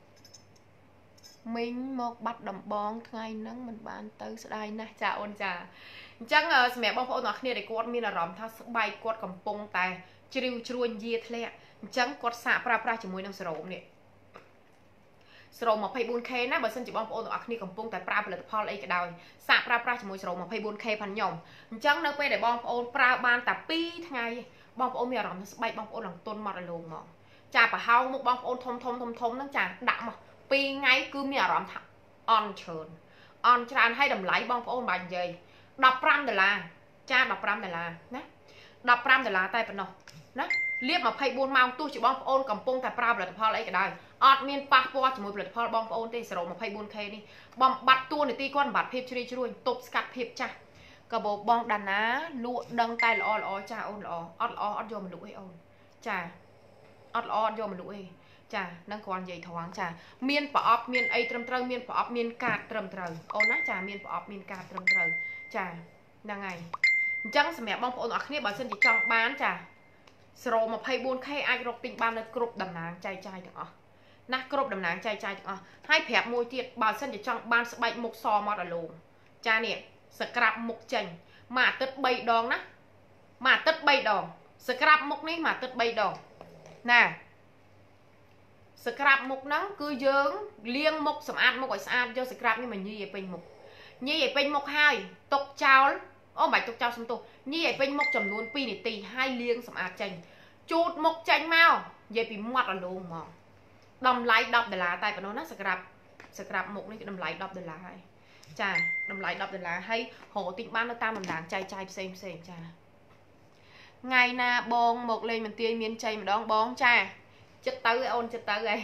S1: mình một bắt đầm bong ngày nắng mình bàn tới đây nè cha ôn cha chẳng ở mẹ bong phô ở kia để quạt mi là rõm tha bay quạt cầm pung tài chiu chuồn dìa thề chẳng quạt xạ pra pra chỉ mùi năng sầu nè sầu mà phải buôn khe nè bảo sân chỉ bong phô ở kia cầm pung tài pra là Paul ấy cái đôi xạ pra pra chỉ mùi sầu mà phải buôn khe phần nhom chẳng nơi quay để bong phô pra ban tập pi ngày bong phô mi là rõm bay bong phô làm tôn mọt luôn mà cha bà hao một bong ôn thom thom thom thom nó chả đạm mà pi ngay cứ mẹ rõm thẳng on chơn on tràn hay đầm lấy bong ôn bàn gì đập ram để là cha đập ram để là nè đập ram để là tay phần nào nè liếc mà phải buôn mau tôi chỉ bong ôn cầm pung tại ram là Paul ấy cái đây ọt miên passport chỉ một là Paul bong ôn tê sầu mà phải buôn khe đi bong bạt tua này ti con bạt phep chui chui tụt scat phep cha cả bộ bong đàn á lụa đăng tay lọ lọ cha ôn lọ ọt lọ ọt vô mình lụi ôn cha ọt ọt vô mình lụi ចានឹងគ្រាន់និយាយត្រង់ចាមានប្រអប់មានអីត្រឹមត្រូវមានប្រអប់មានកាតត្រឹមត្រូវអូនណាចាមានប្រអប់មានកាតត្រឹមត្រូវចាហ្នឹងហើយអញ្ចឹងសម្រាប់បងប្អូនអរគ្នាបើសិនជាចង់បានចាស្រោ ยี่สิบสี่ เค អាចរកទិញបាននៅគ្រប់តំណាងចែកចាយទាំងអស់ណាគ្រប់តំណាងចែកចាយទាំងអស់ហើយប្រាប់មួយទៀតបើសិនជាចង់បានស្បែកមុខសមកអាឡូងចានេះសក្រាប់មុខចេញមួយអាទិត្យបីដងណាមួយអាទិត្យបីដងសក្រាប់មុខនេះមួយអាទិត្យបីដងណាសក្រាប់មុខហ្នឹងគឺយើងលាងមុខសម្អាតមុខឲ្យស្អាតយកសក្រាប់នេះមកញីឲ្យពេញមុខញីឲ្យពេញមុខហើយទុកចោលអូមិនបាច់ទុកចោលសំទោសញីឲ្យពេញមុខចំនួនពីរនាទីហើយលាងសម្អាតចេញជូតមុខចេញមកនិយាយពីមាត់អាឡូងមកតម្លៃដប់ដុល្លារតែប៉ុណ្ណោះណាសក្រាប់សក្រាប់មុខនេះតម្លៃដប់ដុល្លារហើយចាតម្លៃដប់ដុល្លារហើយរកទិញបាននៅតាមបណ្ដាញចែកចាយផ្សេងផ្សេងចាថ្ងៃណាបងមកលេងមន្ទាយមានជ័យម្ដងបងចាចិត្តទៅអូនចិត្តទៅឯង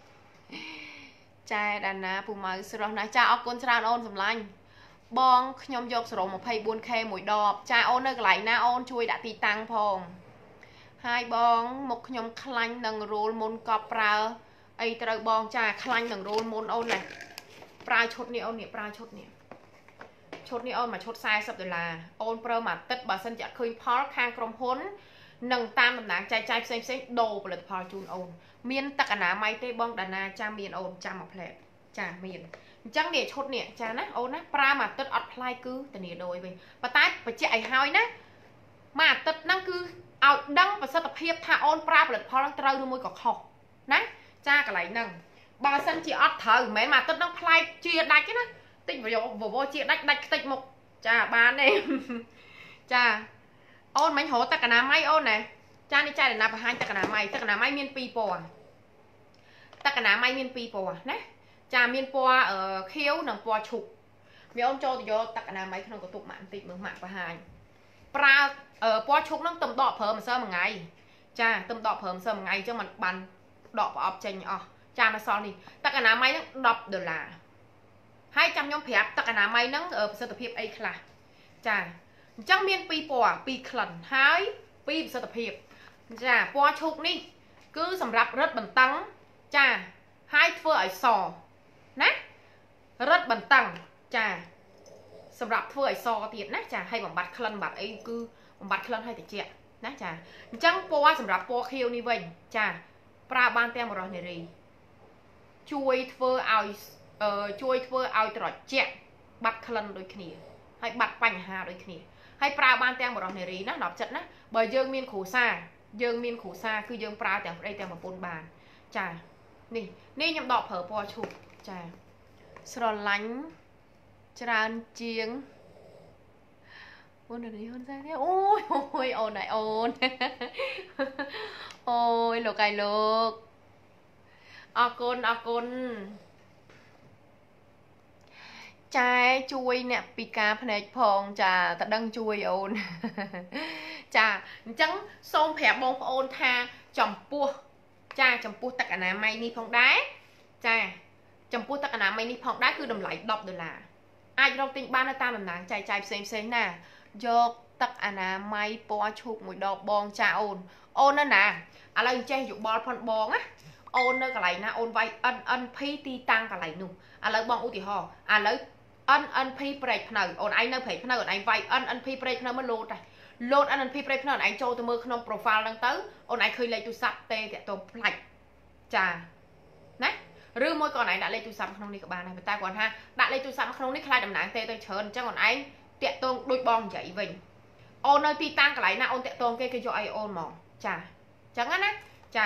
S1: ចាដាណាពូម៉ៅស្រស់ណាស់ចាអរគុណច្រើនអូនសម្លាញ់បងខ្ញុំយកសរោ ยี่สิบสี่ เค មួយដបចាអូននៅកន្លែងណាអូនជួយដាក់ទីតាំងផងហើយបងមុខខ្ញុំខ្លាញ់នឹងរោលមុនកប់ប្រើអីត្រូវបងចាខ្លាញ់នឹងរោលមុនអូនណាប្រើឈុតនេះអូននេះប្រើឈុតនេះឈុតនេះអូនមកឈុតสี่สิบដុល្លារអូនប្រើមួយអាទិត្យបើសិនជាអត់ឃើញផលខាងក្រុមហ៊ុននឹងតាមតំណាងចែកចាយផ្សេងផ្សេងដូរផលិតផលជូនអូនមានទឹកអនាម័យទេបងដាណាចាំមានអូនចាំមកផ្លែចាមានអញ្ចឹងនេះឈុតនេះចាណាអូនណាប្រើមួយអាទិត្យអត់ផ្លាយគឺធានាដូរវិញប៉ុន្តែបញ្ជាក់ឲ្យហើយណាមួយអាទិត្យហ្នឹងគឺឲ្យដឹងប្រសិទ្ធភាពថាអូនប្រើផលិតផលហ្នឹងត្រូវឬមួយក៏ខុសណាចាកន្លែងហ្នឹងបើសិនជាអត់ត្រូវមិនមែនមួយអាទិត្យហ្នឹងផ្លែជាដាច់ទេណាតិចវវជាដាច់ដាច់ខ្ទេចមុខចាបានទេចាអូនមិញរកទឹកអនាម័យអូនណាចានេះចែកណាបង្ហាញទឹកអនាម័យទឹកអនាម័យមានពីរពណ៌ទឹកអនាម័យមានពីរពណ៌ណាចាមានពណ៌ខៀវនិងពណ៌ឈូកមានអូនចូលទៅយកទឹកអនាម័យក្នុងកន្ទប់ម៉ាក់បន្តិចមើលម៉ាក់បង្ហាញប្រើពណ៌ឈូកហ្នឹងទំដកប្រើម្សិលមួយថ្ងៃចាទំដកប្រើម្សិលមួយថ្ងៃអញ្ចឹងมันបានដកប្រអប់ចេញអស់ចានៅសល់នេះទឹកអនាម័យហ្នឹងដប់ដុល្លារហើយចាំខ្ញុំប្រាប់ទឹកអនាម័យហ្នឹងប្រសិទ្ធភាពអីខ្លះចាអញ្ចឹងមានពីរពណ៌ពីរក្លិនហើយពីរប្រសិទ្ធភាពចាពណ៌ឈូកនេះគឺសម្រាប់រឹតបន្តឹងចាហើយធ្វើឲ្យសណារឹតបន្តឹងចាសម្រាប់ធ្វើឲ្យសទៀតណាចាហើយបំបត្តិក្លិនបំបត្តិអីគឺបំបត្តិក្លិនឲ្យតិចណាចាអញ្ចឹងពណ៌សម្រាប់ពណ៌ខៀវនេះវិញចាប្រើបានទាំងបរិសុទ្ធនារីជួយធ្វើឲ្យជួយធ្វើឲ្យត្រជាក់បាត់ក្លិនដូចគ្នាហើយបាត់បញ្ហាដូចគ្នាហើយប្រើបានទាំងបរិសុទ្ធនារីណាដប់ចិត្តណាបើយើងមានគ្រូសាយើងមានគ្រូសាគឺយើងប្រើទាំងប្តីទាំងប្រពន្ធបានចានេះនេះខ្ញុំដកប្រើពណ៌ឈូកចាស្រឡាញ់ច្រើនជាងអូននេះហ៊ុនសែនទេអូយអូយអូនឯអូនអូយលោកឯលោកអរគុណអរគុណចែជួយអ្នកពិការភ្នែកផងចាតដឹងជួយអូនចាអញ្ចឹងសូមប្រាប់បងប្អូនថាចំពោះចាចំពោះទឹកអនាម័យនេះផងដែរចាចំពោះទឹកអនាម័យនេះផងដែរគឺតម្លៃដប់ដុល្លារអាចរកទិញបាននៅតាមតំណាងចែកចាយផ្សេងផ្សេងណាយកទឹកអនាម័យពណ៌ឈូកមួយដបបងចាអូនអូននៅណាឥឡូវចេះយោបល់ផុនបងណាអូននៅកន្លែងណាអូនវាយ អិន អិន ភី ទីតាំងកន្លែងនោះឥឡូវបងឧទាហរណ៍ឥឡូវ អិន អិន ភី ព្រែកភ្នៅអូនឯងនៅព្រែកភ្នៅអូនឯងវាយ អិន អិន ភី ព្រែកភ្នៅមកលោតដែរលោត អិន អិន ភី ព្រែកភ្នៅអូនឯងចូលទៅមើលក្នុង profile ហ្នឹងទៅអូនឯងឃើញលេខទូរស័ព្ទទេតាក់ទងផ្លាច់ចាណាឬមួយក៏អូនឯងដាក់លេខទូរស័ព្ទក្នុងនេះក៏បានដែរតែគាត់ថាដាក់លេខទូរស័ព្ទក្នុងនេះខ្លាចតំណាងទេទៅច្រើនអញ្ចឹងអូនឯងតាក់ទងដូចបងនិយាយវិញអូននៅទីតាំងកន្លែងណាអូនតាក់ទងគេគេយកឲ្យអូនហ្មងចាអញ្ចឹងណាចា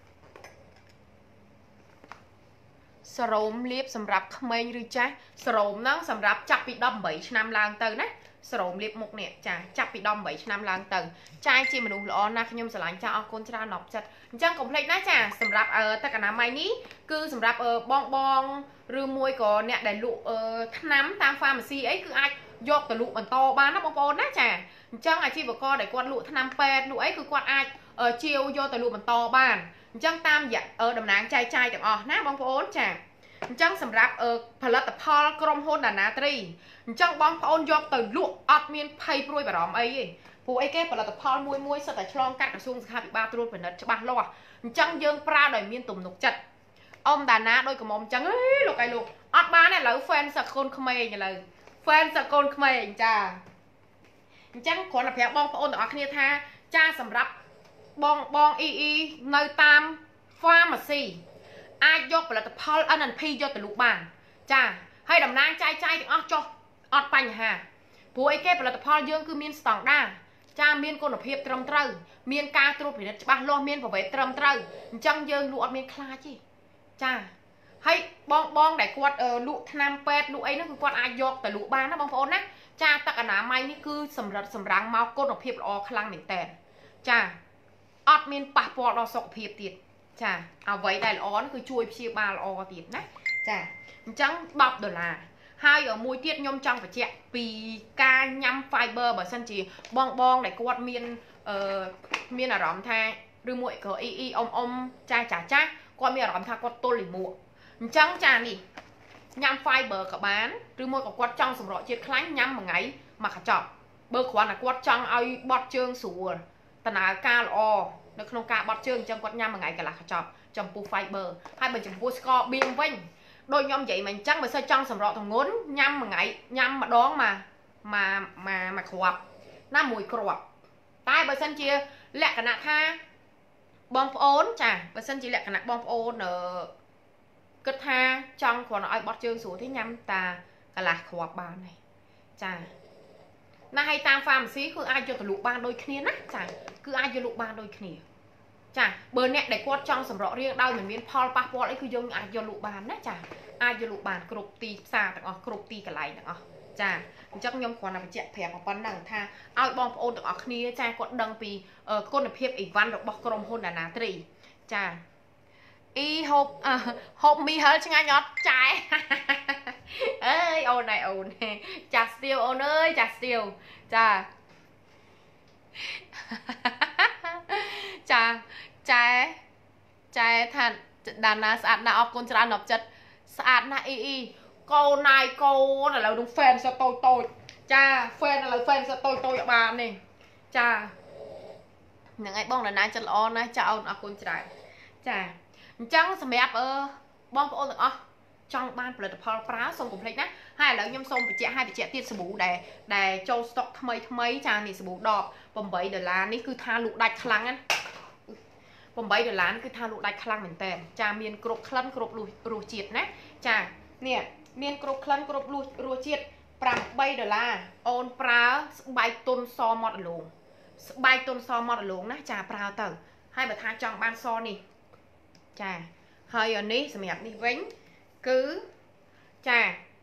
S1: សរោមលាបសម្រាប់ក្មេងឬចាស់សរោមហ្នឹងសម្រាប់ចាប់ពីដប់ប្រាំឆ្នាំឡើងទៅណាសរោមលាបមុខនេះចាចាប់ពីដប់ប្រាំឆ្នាំឡើងទៅចាយជាមនុស្សល្អណាស់ខ្ញុំស្រឡាញ់ចាអរគុណច្រើនដល់ចិត្តអញ្ចឹងកុំភ្លេចណាចាសម្រាប់ទឹកអនាម័យនេះគឺសម្រាប់បងបងឬមួយក៏អ្នកដែលលក់ថ្នាំតាម pharmacy អីគឺអាចយកទៅលក់បន្តបានណាបងប្អូនណាចាអញ្ចឹងអាជីវករដែលគាត់លក់ថ្នាំពេទ្យលក់អីគឺគាត់អាចជាវយកទៅលក់បន្តបានអញ្ចឹងតាមរយៈតំណាងចែកចាយទាំងអស់ណាបងប្អូនចាจังสำหรับเออผลิตภัณฑ์กรมโฮนดานาตรีจังบองพอนยกตัวลูกอัดเมียนไพ่ปลุยแบบร้อมไอ้ผู้ไอ้แก่ผลิตภัณฑ์มวยมวยสแต่ฉลองกัดกระทรวงสาธารณสุขบ้าตรูดเป็นนัดฉบับล้อจังเยิงปลาโดยเมียนตุ่มนกจัดอมดานาโดยกระมอมจังเอ้ยลูกไอ้ลูกอัดมาเนี่ยแล้วแฟนสกุลขมายอย่างไรแฟนสกุลขมายอย่างจ้าจังคนแบบบองพอนต่อคเนียท่าจ้าสำหรับบองบองอีอีในตามฟาร์มาซีอายุผลิตภัณฑ์อันนั้นพี่ยกแต่ลูกบ้านจ้าให้ดำนางใจใจถึงอ๋อจออดปัญหาผู้ไอ้แก่ผลิตภัณฑ์ยื่คือมีนสตองด้าจ้ามีนคนเพียบตรมตรึมีนการตรวจผิดบ้านล้อมีนผ่าไว้ตรมตรึจังยื่ลูกอดมีนคลาจีจ้าให้บองบองได้กวดเออลูกทนำเป็ดลูกไอ้นั่นคือกวดอายุแต่ลูกบ้านนะบางคนนะจ้าตะกันหนาไม้นี่คือสำหรับสำรังเมาก้นออกเพียบออคลังเหม็นแต่จ้าอดมีนปะปอดเราสกเพียบติดจ้าเอาไว้ได้อ้อนคือช่วยเชียบาลอติดนะจ้าจังบับดอลลาร์hai ở mùi tiết nhom trong phải chẹt vì ca nhắm fiber bởi sân chỉ bong bong để quạt miên miên ở rõm tha đưa muội cỡ y y ông ông chai chả chát qua miên ở rõm tha quạt tô lì mụa trắng trà nỉ nhắm fiber cả bán đưa muội có quạt trong sầm rõ chết khánh nhắm mà ngáy mà khả chọc bơ khoan là quạt trong ai bọt trương sủa tần áo ca lò nó không ca bọt trương trong quạt nhắm mà ngáy cả là khả chọc trong pu fiber hai bên trong pu score biên vinh đôi nhom vậy mình chắc mà sao trong sầm rọ thằng ngốn nhâm mà ngậy nhâm mà đón mà mà mà mà khọp nó mùi khọp tai bà sân chia lẹ cả nạt ha bom ốn chà bà sân chỉ lẹ cả nạt bom ốn ở kết ha trong còn ai bọt trơn xuống thế nhâm ta cả là khọp bà này chà na hay tam phàm xí cứ ai cho tụi lục ban đôi kia nát chà cứ ai cho lục ban đôi kia chà bờ nẹt để quát trong sầm rõ riêng đau mình miên Paul passport ấy cứ dùng ai cho lục bàn đó chà ai cho lục bàn cột tì xa tặng cột tì cả lại tặng chà chắc nhom còn làm chẹt thẻของ ប៉ុណ្ណឹង ថា ឲ្យ បងប្អូន ទាំង អស់ គ្នា ចា គាត់ ដឹង ពី គុណភាព អីវ៉ាន់ របស់ ក្រុមហ៊ុន ដាណាត្រី ចា អ៊ី ហូប ហូប មី ហិល ឆ្ងាញ់ អត់ ចា អើយ អូន này អូន ចា ស្ទៀវ អូន អើយ ចា ស្ទៀវ ចា ចា ចែចែថាដាណាស្អាតណាស់អរគុណច្រើនដល់ចិត្តស្អាតណាស់អ៊ីអ៊ីកូនណៃកូនឥឡូវនឹង fan សតូចតូចចា fan ឥឡូវ fan សតូចតូចឲ្យបាននេះចាហ្នឹងហើយបងដាណាចិត្តល្អណាស់ចាអូនអរគុណច្រើនចាអញ្ចឹងសម្រាប់អឺបងប្អូនទាំងអស់ចង់បានផលិតផលប្រើសូមកុំភ្លេចណាហើយឥឡូវខ្ញុំសូមបញ្ជាក់ឲ្យបញ្ជាក់ទៀតសាប៊ូដែលដែលចូល stock ថ្មីថ្មីចានេះសាប៊ូដបeightដុល្លារនេះគឺថាលក់ដាច់ខ្លាំងណាeightដុល្លារគឺថាលក់ដាច់ខ្លាំងមែនតើចាមានគ្រប់ក្លិនគ្រប់រសជាតិណាចានេះមានគ្រប់ក្លិនគ្រប់រសជាតិeightដុល្លារអូនប្រើស្បែកទុនសម៉ត់អលងស្បែកទុនសម៉ត់អលងណាចាប្រើទៅហើយបើថាចង់បានសនេះចាហើយអានេះសម្រាប់នេះវិញគឺចា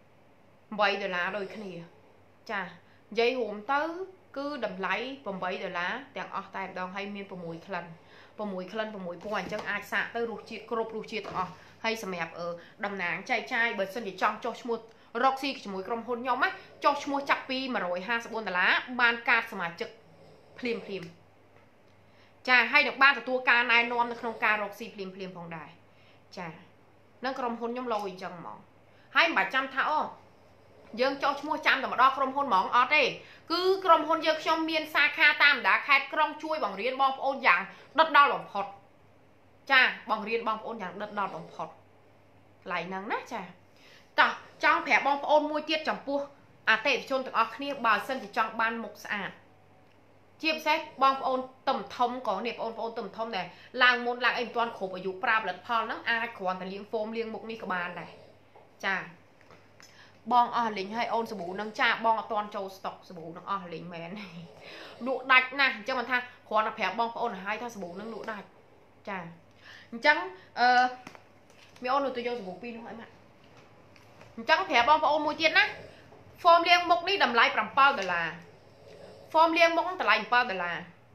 S1: eightដុល្លារដូចគ្នាចានិយាយរួមទៅគឺតម្លៃeightដុល្លារទាំងអស់តែម្ដងហើយមានsixក្លិន6ក្លិន6ពណ៌អញ្ចឹងអាចសាកទៅរសជាតិគ្រប់រសជាតិទាំងអស់ហើយសម្រាប់អឺតំណាងចែកចាយបើសិនជាចង់ចុះឈ្មោះរកស៊ីជាមួយក្រុមហ៊ុនខ្ញុំណាចុះឈ្មោះចាប់ពីone hundred fifty-fourដុល្លារបានកាតសមាជិកភ្លាមភ្លាមចាហើយនឹងបានទទួលការណែនាំនៅក្នុងការរកស៊ីភ្លាមភ្លាមផងដែរចានឹងក្រុមហ៊ុនខ្ញុំលោអញ្ចឹងហ្មងហើយមិនបាច់ចាំថាអូយើងចុះឈ្មោះចាំតែម្ដងក្រុមហ៊ុនហ្មងអត់ទេគឺក្រុមហ៊ុនយើងខ្ញុំមានសាខាតាមបណ្ដាខេត្តក្រុងជួយបង្រៀនបងប្អូនយ៉ាងដិតដល់បំផុតចាបង្រៀនបងប្អូនយ៉ាងដិតដល់បំផុតកន្លែងហ្នឹងណាចាតោះចង់ប្រាប់បងប្អូនមួយទៀតចំពោះអតិថិជនទាំងអស់គ្នាបើសិនជាចង់បានមុខស្អាតជាពិសេសបងប្អូនទំធំក៏នេះបងប្អូនទំធំដែរឡើងមុនឡើងអីមិនទាន់គ្រប់អាយុប្រើផលិតផលហ្នឹងអាចគ្រាន់តែលាងហ្វូមលាងមុខនេះក៏បានដែរចាបងអស់លេងឲ្យអូនសាប៊ូនឹងចាបងអត់ទាន់ចូលស្តុកសាប៊ូនឹងអស់លេងមែនលក់ដាច់ណាស់អញ្ចឹងមិនថាគ្រាន់តែប្រាប់បងប្អូនឲ្យថាសាប៊ូនឹងលក់ដាច់ចាអញ្ចឹងអឺមីអូនទៅយកសាប៊ូពីរនោះឲ្យម៉ាក់អញ្ចឹងប្រាប់បងប្អូនមួយទៀតណាហ្វូមលាងមុខនេះតម្លៃsevenដុល្លារហ្វូមលាងមុខតម្លៃsevenដុល្លារ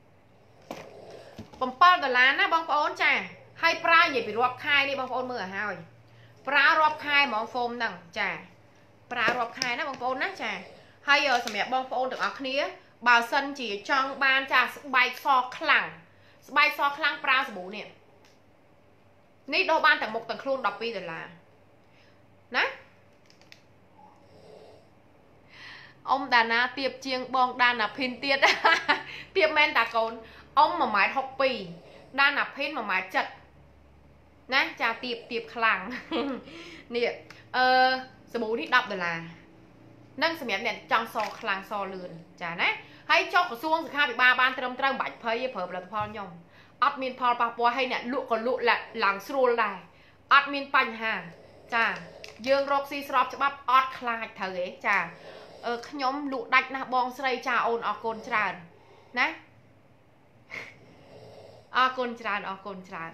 S1: sevenដុល្លារណាបងប្អូនចាហើយប្រើនិយាយពីរាប់ខែនេះបងប្អូនមើលឲ្យហើយប្រើរាប់ខែហ្មងហ្វូមហ្នឹងចាប្រើរាប់ខែណាបងប្អូនណាចាហើយសម្រាប់បងប្អូនទាំងអស់គ្នាបើសិនជាចង់បានចាស្បែកសខ្លាំងស្បែកសខ្លាំងប្រើសាប៊ូនេះនេះដូរបានទាំងមុខទាំងខ្លួនtwelveដុល្លារណាអ៊ំដាណាទៀបជាងបងដាណាភិនទៀតទៀបមែនតាកូនអ៊ំមួយម៉ែត្រហុកពីរដាណាភិនមួយម៉ែត្រចិតណាចាទៀបទៀបខ្លាំងនេះអឺសាប៊ូនេះដប់ដុល្លារនឹងសម្រាប់អ្នកចង់សខ្លាំងសលឿនចាណាហើយចុះក្រសួងសុខាភិបាលបានត្រឹមត្រូវមិនបាច់ភ័យទេប្រើផលិតផលខ្ញុំអត់មានផលប៉ះពាល់ហើយអ្នកលក់ក៏លក់ឡើងស្រួលដែរអត់មានបញ្ហាចាយើងរកស៊ីស្របច្បាប់អត់ខ្លាចត្រូវទេចាអឺខ្ញុំលក់ដាច់ណាស់បងស្រីចាអូនអរគុណច្រើនណាអរគុណច្រើនអរគុណច្រើន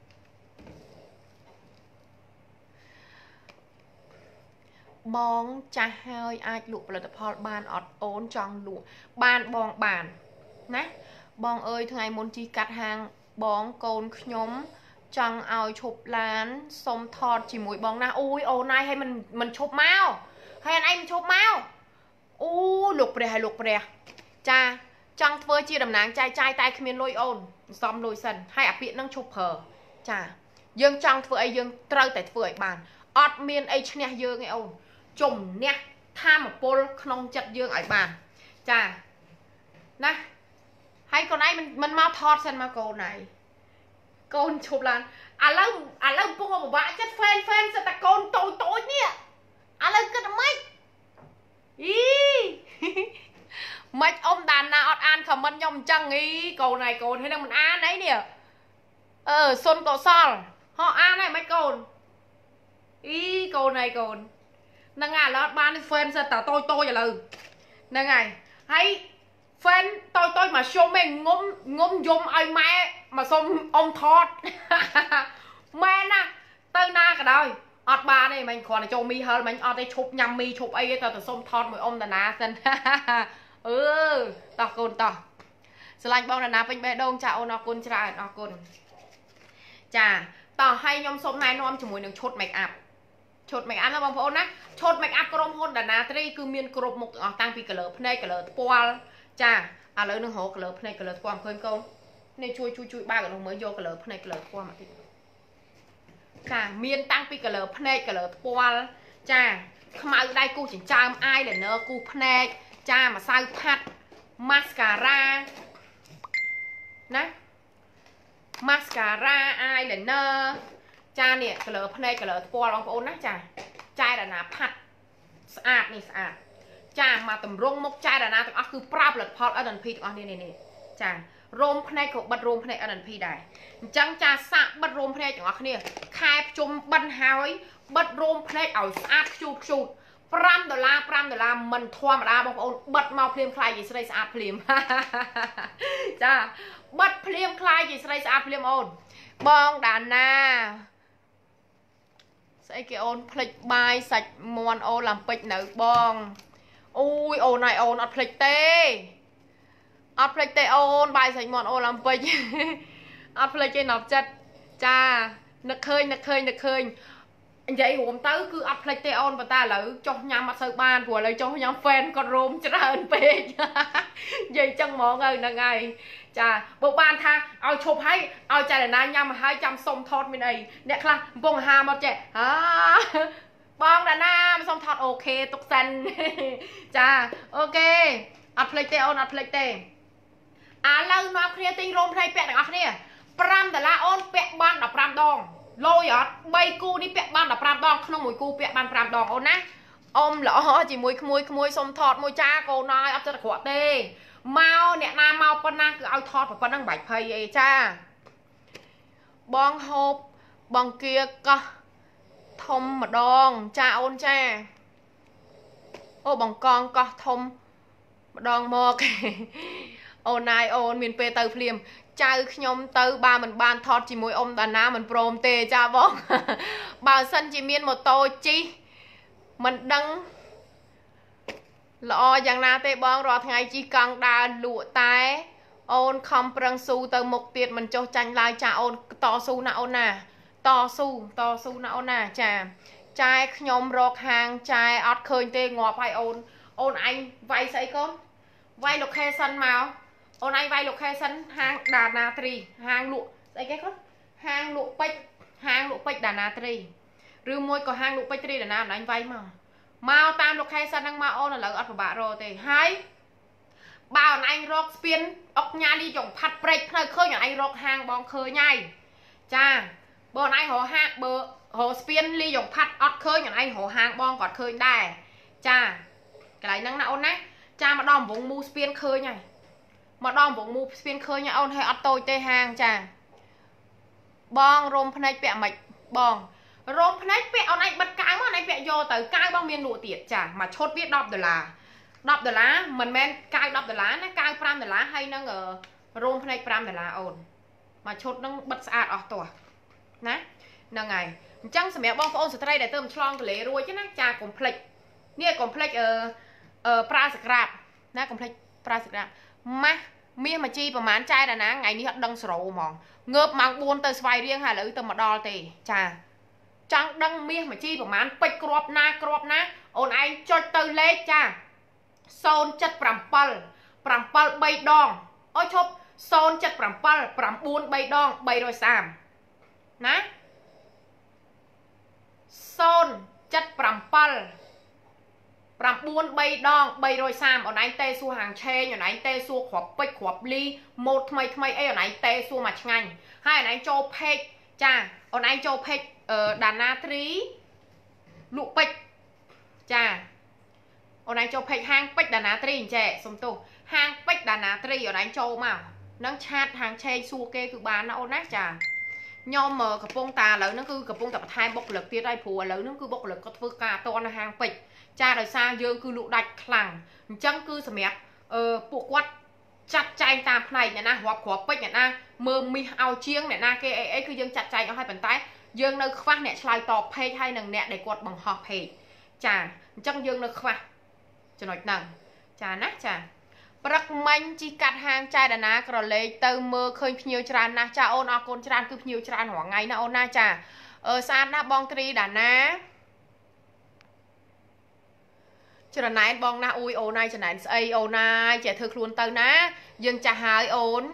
S1: បងចាស់ហើយអាចលក់ផលិតផលបានអត់អូនចង់លក់បានបងបានណាបងអើយថ្ងៃមុនជីកាត់ហាងបងកូនខ្ញុំចង់ឲ្យឈប់ឡានសុំថតជាមួយបងណាអូយអូនឯងឲ្យមិនមិនឈប់មកហើយអនឯងមិនឈប់មកអូលោកព្រះហើយលោកព្រះចាចង់ធ្វើជាតំណាងចាយចាយតែគ្មានលុយអូនសំលុយសិនហើយអាពាកនឹងឈប់ប្រើចាយើងចង់ធ្វើអីយើងត្រូវតែធ្វើឲ្យបានអត់មានអីឈ្នះយើងឯអូនជំនះធម៌ពលក្នុងចិត្តយើងឲ្យបានចាណាហើយកូនឯងមិនមិនមកថតសិនមកកូនឯងកូនឈប់ឡានឥឡូវឥឡូវពុកពិបាកចិត្តហ្វេនហ្វេនសិតតែកូនតូចតូចនេះឥឡូវគិតម៉េចអីម៉េចអ៊ំដានណាអត់អានខមមិនខ្ញុំអញ្ចឹងអីកូនឯងកូនហើយនឹងមិនអានអីនេះអឺសុនកុសលហោះអានហើយម៉េចកូនអីកូនឯងកូនហ្នឹងហើយឥឡូវបានហ្វេនសិតតែតូចតូចឥឡូវហ្នឹងហើយហើយហ្វេនតូចតូចមកជុំឯងងុំងុំយំឲ្យម៉ែមកសុំអ៊ំថតម៉ែណាទៅណាក៏ដោយអត់បានទេមិញគ្រាន់តែចូលមីហឹលមិញអត់ទេឈប់ញ៉ាំមីឈប់អីទេតើទៅសុំថតមួយអ៊ំតាណាសិនអឺតោះកូនតោះស្រឡាញ់បងតាណាពេញបេះដូងចាអូនអរគុណច្រើនអរគុណចាតោះឲ្យខ្ញុំសូមណែនាំជាមួយនឹងឈុត make up ឈុត make up ណាបងប្អូនណាឈុត make up ក្រុមហ៊ុនដាណាត្រីគឺមានគ្រប់មុខទាំងអស់តាំងពី color ភ្នែក color ថ្ពាល់ចាឥឡូវនឹងរក color ភ្នែក color ថ្ពាល់ឃើញកូននេះជួយជួយជួយបើកក្នុងមើលយក color ភ្នែក color ថ្ពាល់មកតិចចាមានតាំងពី color ភ្នែក color ថ្ពាល់ចាខ្មៅដៃគូចិញ្ចើម eyeliner គូភ្នែកចាម្សៅផាត់ mascara ណា mascara eyeliner ចានេះ color ភ្នែក color ថ្ពាល់បងប្អូនណាចាចែរណាផាត់ស្អាតនេះស្អាតចាមកតម្រង់មុខចែរណាទាំងអស់គឺប្រើផលិតផល เอ็น พี ទាំងអស់នេះនេះចារោមភ្នែកក៏បិទរោមភ្នែក เอ็น พี ដែរអញ្ចឹងចាសាក់បិទរោមភ្នែកទាំងអស់គ្នាខែភ្ជុំបិណ្ឌហើយបិទរោមភ្នែកឲ្យស្អាតខ្ជូតខ្ជូត5ដុល្លារ5ដុល្លារមិនធម្មតាបងប្អូនបិទមកភ្លាមខ្លាយជាស្រីស្អាតភ្លាមចាបិទភ្លាមខ្លាយជាស្រីស្អាតភ្លាមអូនបងដាណាស្អីគេអូនផ្លិចបាយសាច់មាន់អូឡ িম্প ិកនៅបងអូយអូនហើយអូនអត់ផ្លិចទេអត់ផ្លិចទេអូនបាយសាច់មាន់អូឡ িম্প ិកអត់ផ្លិចទេណប់ចិត្តចានឹកឃើញនឹកឃើញនឹកឃើញនិយាយរួមទៅគឺអត់ផ្លិចទេអូនប៉ុន្តែឥឡូវចុះញ៉ាំអត់សូវបានព្រោះឥឡូវចុះញ៉ាំហ្វេនគាត់រោមច្រើនពេកនិយាយចឹងហ្មងហើយហ្នឹងហើយចាបើបានថាឲ្យឈប់ហើយឲ្យចែរណាញ៉ាំហើយចាំសុំថតមានអីអ្នកខ្លះកំពុងហាមកចេះហាបងដាណាមិនសុំថតអូខេទុកសិនចាអូខេអត់ផ្លិចទេអូនអត់ផ្លិចទេឥឡូវនាំគ្នាទិញរោមភ្នែកពាក់ទាំងអស់គ្នា5ដុល្លារអូនពាក់បាន15ដងលយអត់3គូនេះពាក់បាន15ដងក្នុងមួយគូពាក់បាន5ដងអូនណាអ៊ំល្អជាមួយក្មួយក្មួយសុំថតមួយចាកូនអើយអត់ចិត្តអាក្រក់ទេមកអ្នកណាមកប៉ុណ្ណាគឺឲ្យថតប៉ុណ្ណឹងបាច់ភ័យអីចាបងហូបបងគៀកោះធំម្ដងចាអូនចាអូបងកងកោះធំម្ដងមកអូនណាយអូនមានពេលទៅភ្លាមចៅខ្ញុំទៅបើមិនបានថតជាមួយអ៊ំដាណាមិនព្រមទេចាបងបើសិនជាមានម៉ូតូជិះមិនដឹងល្អយ៉ាងណាទេបងរាល់ថ្ងៃជិះកង់ដើរលក់តែអូនខំប្រឹងស៊ូទៅមុខទៀតមិនចុះចាញ់ឡើយចាអូនតស៊ូណាអូនណាតស៊ូតស៊ូណាអូនណាចាចែខ្ញុំរកហាងចែអត់ឃើញទេងាប់ហើយអូនអូនឯងវាយស្អីកូនវាយ location មកអូនឯងវាយ location ហាងដាណាត្រីហាងលក់ស្អីគេកូនហាងលក់ពេជ្រហាងលក់ពេជ្រដាណាត្រីឬមួយក៏ហាងលោកពេជ្រត្រីដាណាអញវាយមកមកតាម location ហ្នឹងមកអូនឥឡូវអត់ពិបាករកទេហើយបើអញរកស្ពានអុកញ៉ាលីចុងផាត់ព្រែកផ្លូវឃើញអញរកហាងបងឃើញហើយចាបើអញរកហាងបើរកស្ពានលីចុងផាត់អត់ឃើញអញរកហាងបងគាត់ឃើញដែរចាកន្លែងហ្នឹងណាអូនណាចាមកដល់កំពង់មូស្ពានឃើញហើយមកដល់កំពង់មូស្ពានឃើញហើយអូនហើយអត់តូចទេហាងចាបងរោមភ្នែកពាក់មិនបងរោមភ្នែកពាក់អូនឯងបិទកៅមកអូនឯងពាក់យកទៅកៅបងមានលក់ទៀតចាមកឈុតវាដប់ដុល្លារដប់ដុល្លារមិនមែនកៅដប់ដុល្លារណាកៅប្រាំដុល្លារហើយនឹងរោមភ្នែកប្រាំដុល្លារអូនមកឈុតនឹងបិទស្អាតអស់តោះណាហ្នឹងហើយអញ្ចឹងសម្រាប់បងប្អូនស្ត្រីដែលទៅឆ្លងទន្លេរួចណាចាកុំភ្លេចនេះកុំភ្លេចអឺអឺប្រើសក្រាបណាកុំភ្លេចប្រើសក្រាបម៉ាស់មាសមួយជីប្រហែលចែកណាថ្ងៃនេះអត់ដឹងស្រូវហ្មងងើបម៉ោងបួនទៅស្វាយរៀងហើយឥឡូវទៅមកដល់ទេចាចង់ដឹងមាសមួយជីប្រហែលពេជ្រគ្រាប់ណាគ្រាប់ណាអូនឯងចុចទៅលេខចាศูนย์ เจ็ด เจ็ด เจ็ด เจ็ด បីដងអូឈប់ศูนย์ เจ็ด เจ็ด เจ็ด เจ็ด បីដងបីរយសាមណាศูนย์ เจ็ด เจ็ด เจ็ด 9 3ដងបីរយសាមអូនឯងទេសួរហាងឆេងអូនឯងទេសួរគ្រាប់ពេជ្រគ្រាប់លីម៉ូតថ្មីថ្មីអីអូនឯងទេសួរមកឆ្ងាញ់ហើយអូនឯងចូលផេកចាអូនឯងចូលផេកអឺដាណាត្រីលក់ពេជ្រចាអូនឯងចូលផេកហាងពេជ្រដាណាត្រីអញ្ចេះសុំទោសហាងពេជ្រដាណាត្រីអូនឯងចូលមកនឹងឆាតហាងឆេងសួរគេគឺបានណាអូនណាចាខ្ញុំកំពុងតាឥឡូវហ្នឹងគឺកំពុងតែបន្ថែមបុគ្គលិកទៀតហើយព្រោះឥឡូវហ្នឹងគឺបុគ្គលិកគាត់ធ្វើការអត់ទាន់នៅហាងពេជ្រចាដោយសារយើងគឺលក់ដាច់ខ្លាំងអញ្ចឹងគឺសម្រាប់អឺពួកគាត់ចាត់ចែងតាមផ្នែកអ្នកណារាប់គ្រាប់ពេជ្រអ្នកណាមើលមាសឲ្យជាងអ្នកណាគេអីអីគឺយើងចាត់ចែងអស់ហើយប៉ុន្តែយើងនៅខ្វះអ្នកឆ្លើយតបពេកហើយនឹងអ្នកដែលគាត់បង្ហោះពេកចាអញ្ចឹងយើងនៅខ្វះចំណុចហ្នឹងចាណាចាព្រឹកមិញជីកាត់ហាងចែដាណាក្រឡេកទៅមើលឃើញភ្ញៀវច្រើនណាស់ចាអូនអរគុណច្រើនគឺភ្ញៀវច្រើនរាល់ថ្ងៃណាអូនណាចាអឺស្អាតណាស់បងត្រីដាណាច្រណែនបងណាអ៊ុយអូនណាច្រណែនស្អីអូនណាចេះធ្វើខ្លួនទៅណាយើងចាស់ហើយអូន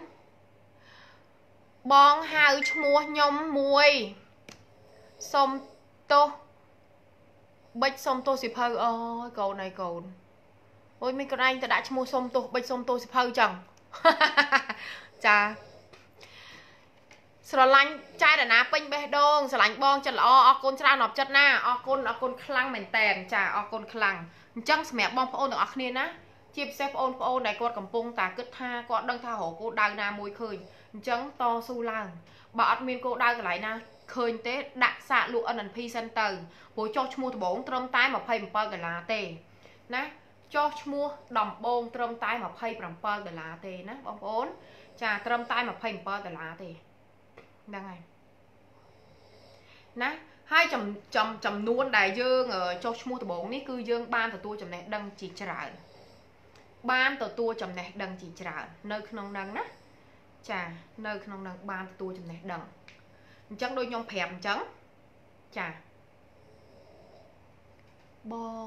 S1: បងហៅឈ្មោះខ្ញុំមួយសុំទោសបិចសុំទោសសិភៅអូយកូនហើយកូនអូយមិនកូនឯងទៅដាក់ឈ្មោះសុំទោសបិចសុំទោសសិភៅចឹងចាស្រឡាញ់ចែដាណាពេញបេះដូងស្រឡាញ់បងចិត្តល្អអរគុណច្រើនអបចិត្តណាអរគុណអរគុណខ្លាំងមែនតែនចាអរគុណខ្លាំងអញ្ចឹងសម្រាប់បងប្អូនទាំងអស់គ្នាណាជាពិសេសបងប្អូនដែលគាត់កំពុងតែគិតថាគាត់ដឹងថារកគោលដៅណាមួយឃើញអញ្ចឹងតស៊ូឡើងបើអត់មានគោលដៅកន្លែងណាឃើញទេដាក់សាកលក់ เอ็น พี សិនទៅព្រោះចុះឈ្មោះដំបងត្រឹមតែยี่สิบเจ็ดដុល្លារទេណាចុះឈ្មោះដំបងត្រឹមតែยี่สิบเจ็ดដុល្លារទេណាបងប្អូនចាត្រឹមតែยี่สิบเจ็ดដុល្លារទេហ្នឹងហើយណាហើយចំចំចំនួនដែលយើងចុះឈ្មោះដំបងនេះគឺយើងបានទទួលចំណេះដឹងជាច្រើនបានទទួលចំណេះដឹងជាច្រើននៅក្នុងហ្នឹងណាចានៅក្នុងហ្នឹងបានទទួលចំណេះដឹងអញ្ចឹងដូចខ្ញុំប្រាប់អញ្ចឹងចាបង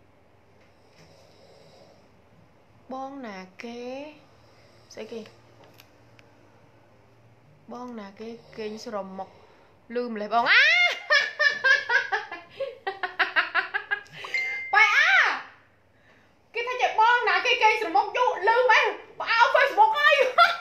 S1: បងណាគេស្អីគេបងណាគេគេងស្រមុកលឺម្លេះបងអាបាយអាគេថាជាបងណាគេគេងស្រមុកយូរលឺមែនបើអោ Facebook ហើយ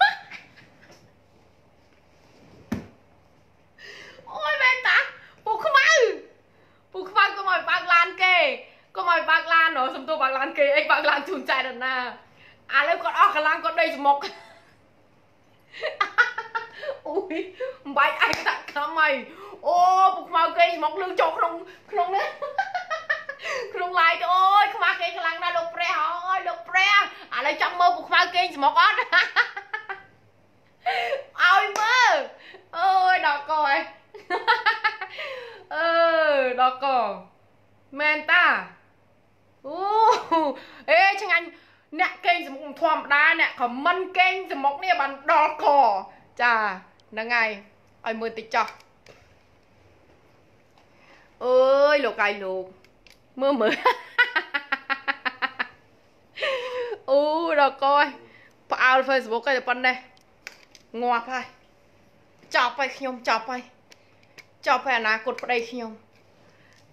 S1: អូយមែនតាពូខ្មៅពូខ្មៅកុំឲ្យបើកឡានគេកុំឲ្យបើកឡានហ៎សំទោសបើកឡានគេអីបើកឡានជូនចែនណាឥឡូវគាត់អស់កម្លាំងគាត់ដេកស្មុកអូយមិនបាច់ឯងដាក់ខំហើយអូពូខ្មៅគេស្មុកលឺចូលក្នុងក្នុងនេះក្នុង live ទៅអូយខ្មៅគេខ្លាំងណាស់លោកព្រះអូយលោកព្រះឥឡូវចង់មើលពូខ្មៅគេស្មុកអត់ឲ្យមើលអូយដល់កហើយអឺដល់កមែនតាអូអេឆ្ងាញ់អ្នកគេងសមុកធម្មតាអ្នកខមមិនគេងសមុកនេះបានដល់កចាហ្នឹងហើយឲ្យមើលតិចចោះអើយលោកអាយលោកមើលមើលអូដល់កហើយផ្អើល Facebook ឯតែប៉ុណ្ណេះងាប់ហើយចប់ហើយខ្ញុំចប់ហើយចប់ហើយអនាគតប្តីខ្ញុំ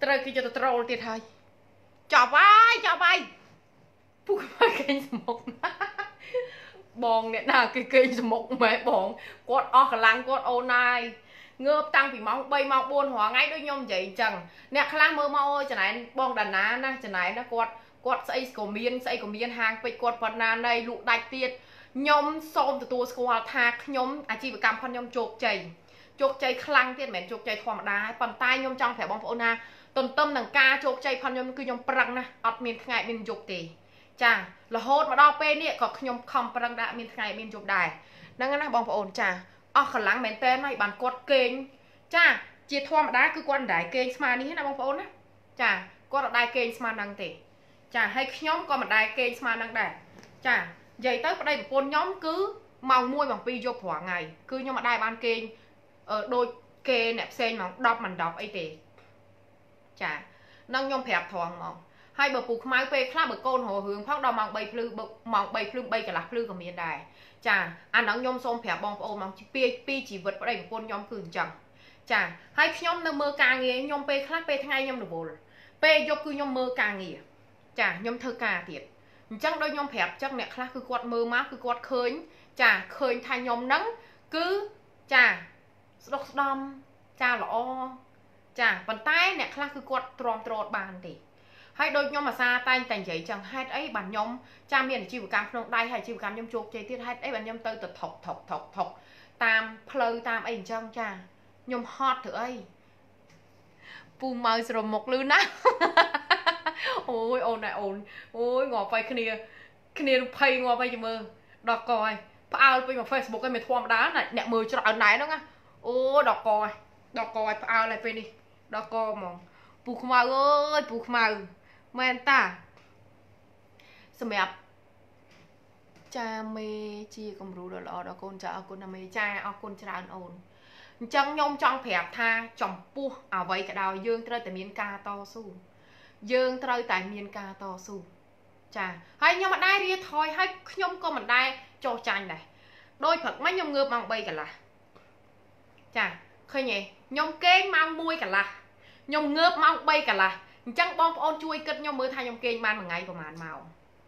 S1: ត្រូវគេយកទៅត្រូលទៀតហើយចប់ហើយចប់ហើយពូខ្មៅគេងស្មុកបងអ្នកណាគេគេងស្មុកម៉ែបងគាត់អស់កម្លាំងគាត់អូនហើយងើបតាំងពីម៉ោង3ម៉ោង4រាល់ថ្ងៃដូចខ្ញុំនិយាយអញ្ចឹងអ្នកខ្លះមើលមកអូចំណែនបងដាណាណាចំណែនណាគាត់គាត់ស្អីក៏មានស្អីក៏មានហាងពេជ្រគាត់ប៉ុណ្ណាណៃលក់ដាច់ទៀតខ្ញុំសូមទទួលស្គាល់ថាខ្ញុំអាជីវកម្មផងខ្ញុំជោគជ័យជោគជ័យខ្លាំងទៀតមិនមែនជោគជ័យធម្មតាប៉ុន្តែខ្ញុំចង់ប្រាប់បងប្អូនថាទន្ទឹមនឹងការជោគជ័យផងខ្ញុំគឺខ្ញុំប្រឹងណាស់អត់មានថ្ងៃមានយប់ទេចារហូតមកដល់ពេលនេះក៏ខ្ញុំខំប្រឹងដាក់មានថ្ងៃមានយប់ដែរហ្នឹងណាបងប្អូនចាអស់កម្លាំងមែនតើហើយបានគាត់គេងចាជាធម្មតាគឺគាត់មិនដែរគេងស្មើនេះណាបងប្អូនណាចាគាត់អត់ដែរគេងស្មើនឹងទេចាហើយខ្ញុំក៏មិនដែរគេងស្មើនឹងដែរចានិយាយទៅប្តីប្រពន្ធខ្ញុំគឺម៉ោងមួយម៉ោងពីរយប់រាល់ថ្ងៃគឺខ្ញុំអត់ដែរបានគេងដូចគេអ្នកផ្សេងម៉ោងដប់មិនដប់អីទេចានឹងខ្ញុំប្រាប់ត្រង់មកហើយបើពូខ្មៅពេលខ្លះបើកូនរហរឿងផងដល់ម៉ោង3ភ្លឺម៉ោង3ភ្លឺ3កន្លះភ្លឺក៏មានដែរចាអាហ្នឹងខ្ញុំសូមប្រាប់បងប្អូនមកពីពីជីវិតប្តីប្រពន្ធខ្ញុំគឺអញ្ចឹងចាហើយខ្ញុំនៅមើលការងារខ្ញុំពេលខ្លះពេលថ្ងៃខ្ញុំរវល់ពេលយប់គឺខ្ញុំមើលការងារចាខ្ញុំធ្វើការទៀតអញ្ចឹងដូចខ្ញុំប្រាប់អញ្ចឹងអ្នកខ្លះគឺគាត់មើលមកគឺគាត់ឃើញចាឃើញថាខ្ញុំហ្នឹងគឺចាស្ដុកស្ដំចាល្អចាប៉ុន្តែអ្នកខ្លះគឺគាត់ទ្រាំទ្របានទេហើយដូចខ្ញុំអាសាតែងតែនិយាយចឹងហេតុអីបានខ្ញុំចាំមានអាជីវកម្មក្នុងដៃហើយអាជីវកម្មខ្ញុំជោគជ័យទៀតហេតុអីបានខ្ញុំទៅទៅថុកថុកថុកថុកតាមផ្លូវតាមអីអញ្ចឹងចាខ្ញុំហត់ធ្វើអីពូម៉ៅស្រមុកលឺណាស់អូយអូនណែអូនអូយងាប់ไปគ្នាគ្នាភ័យងាប់ไปជមើដល់កហើយផ្អើលពេញមក Facebook ឯងមិនធម្មតាណាអ្នកមើលច្រើនណែហ្នឹងណាអូដល់កហើយដល់កហើយផ្អើលហើយពេលនេះដល់កហ្មងពូខ្មៅអើយពូខ្មៅមែនតាសម្រាប់ចាមេជាគំរូដ៏ល្អដល់កូនចាអរគុណណាមេចាអរគុណច្រើនអូនអញ្ចឹងខ្ញុំចង់ប្រាប់ថាចំពោះអ្វីក៏ដោយយើងត្រូវតែមានការតស៊ូយើងត្រូវតែមានការតស៊ូចាហើយខ្ញុំមិនដែររៀថយហើយខ្ញុំក៏មិនដែរចោះចាញ់ដែរដោយព្រឹកមិញខ្ញុំងើបម៉ោង3កន្លះចាឃើញទេខ្ញុំគេងម៉ោង1កន្លះខ្ញុំងើបម៉ោង3កន្លះអញ្ចឹងបងប្អូនជួយគិតខ្ញុំមើលថាខ្ញុំគេងបានមួយថ្ងៃប្រហែលម៉ោង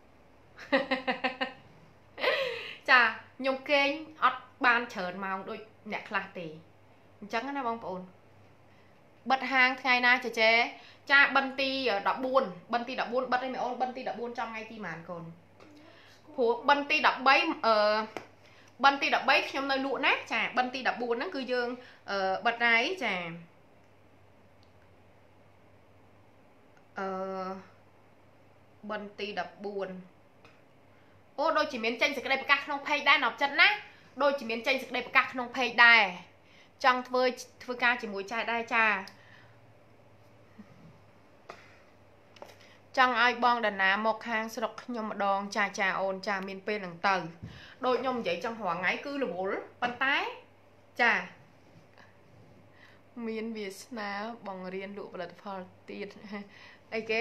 S1: ចាខ្ញុំគេងអត់បានច្រើនម៉ោងដូចអ្នកខ្លះទេអញ្ចឹងណាបងប្អូនបិទហាងថ្ងៃណាចេចេចាបិណ្ឌទី14បិណ្ឌទី14បិទឯងអូនបិណ្ឌទី14ចំថ្ងៃទីប៉ុន្មានកូនព្រោះបិណ្ឌទី13អឺបិណ្ឌទី13ខ្ញុំនៅលក់ណាចាបិណ្ឌទី14ហ្នឹងគឺយើងអឺបិទហើយចាអឺបិណ្ឌទី14អូដូចជាមានចេញសេចក្តីប្រកាសក្នុង page ដែរណប់ចិត្តណាដូចជាមានចេញសេចក្តីប្រកាសក្នុង page ដែរចង់ធ្វើធ្វើការជាមួយចែកដែរចាចង់ឲ្យបងដាណាមកខាងស្រុកខ្ញុំម្ដងចាចាអូនចាមានពេលនឹងទៅដូចខ្ញុំនិយាយចង់រាល់ថ្ងៃគឺរវល់ប៉ុន្តែចាមានវាសនាបងរៀនលក់ផលិតផលទៀតអីគេ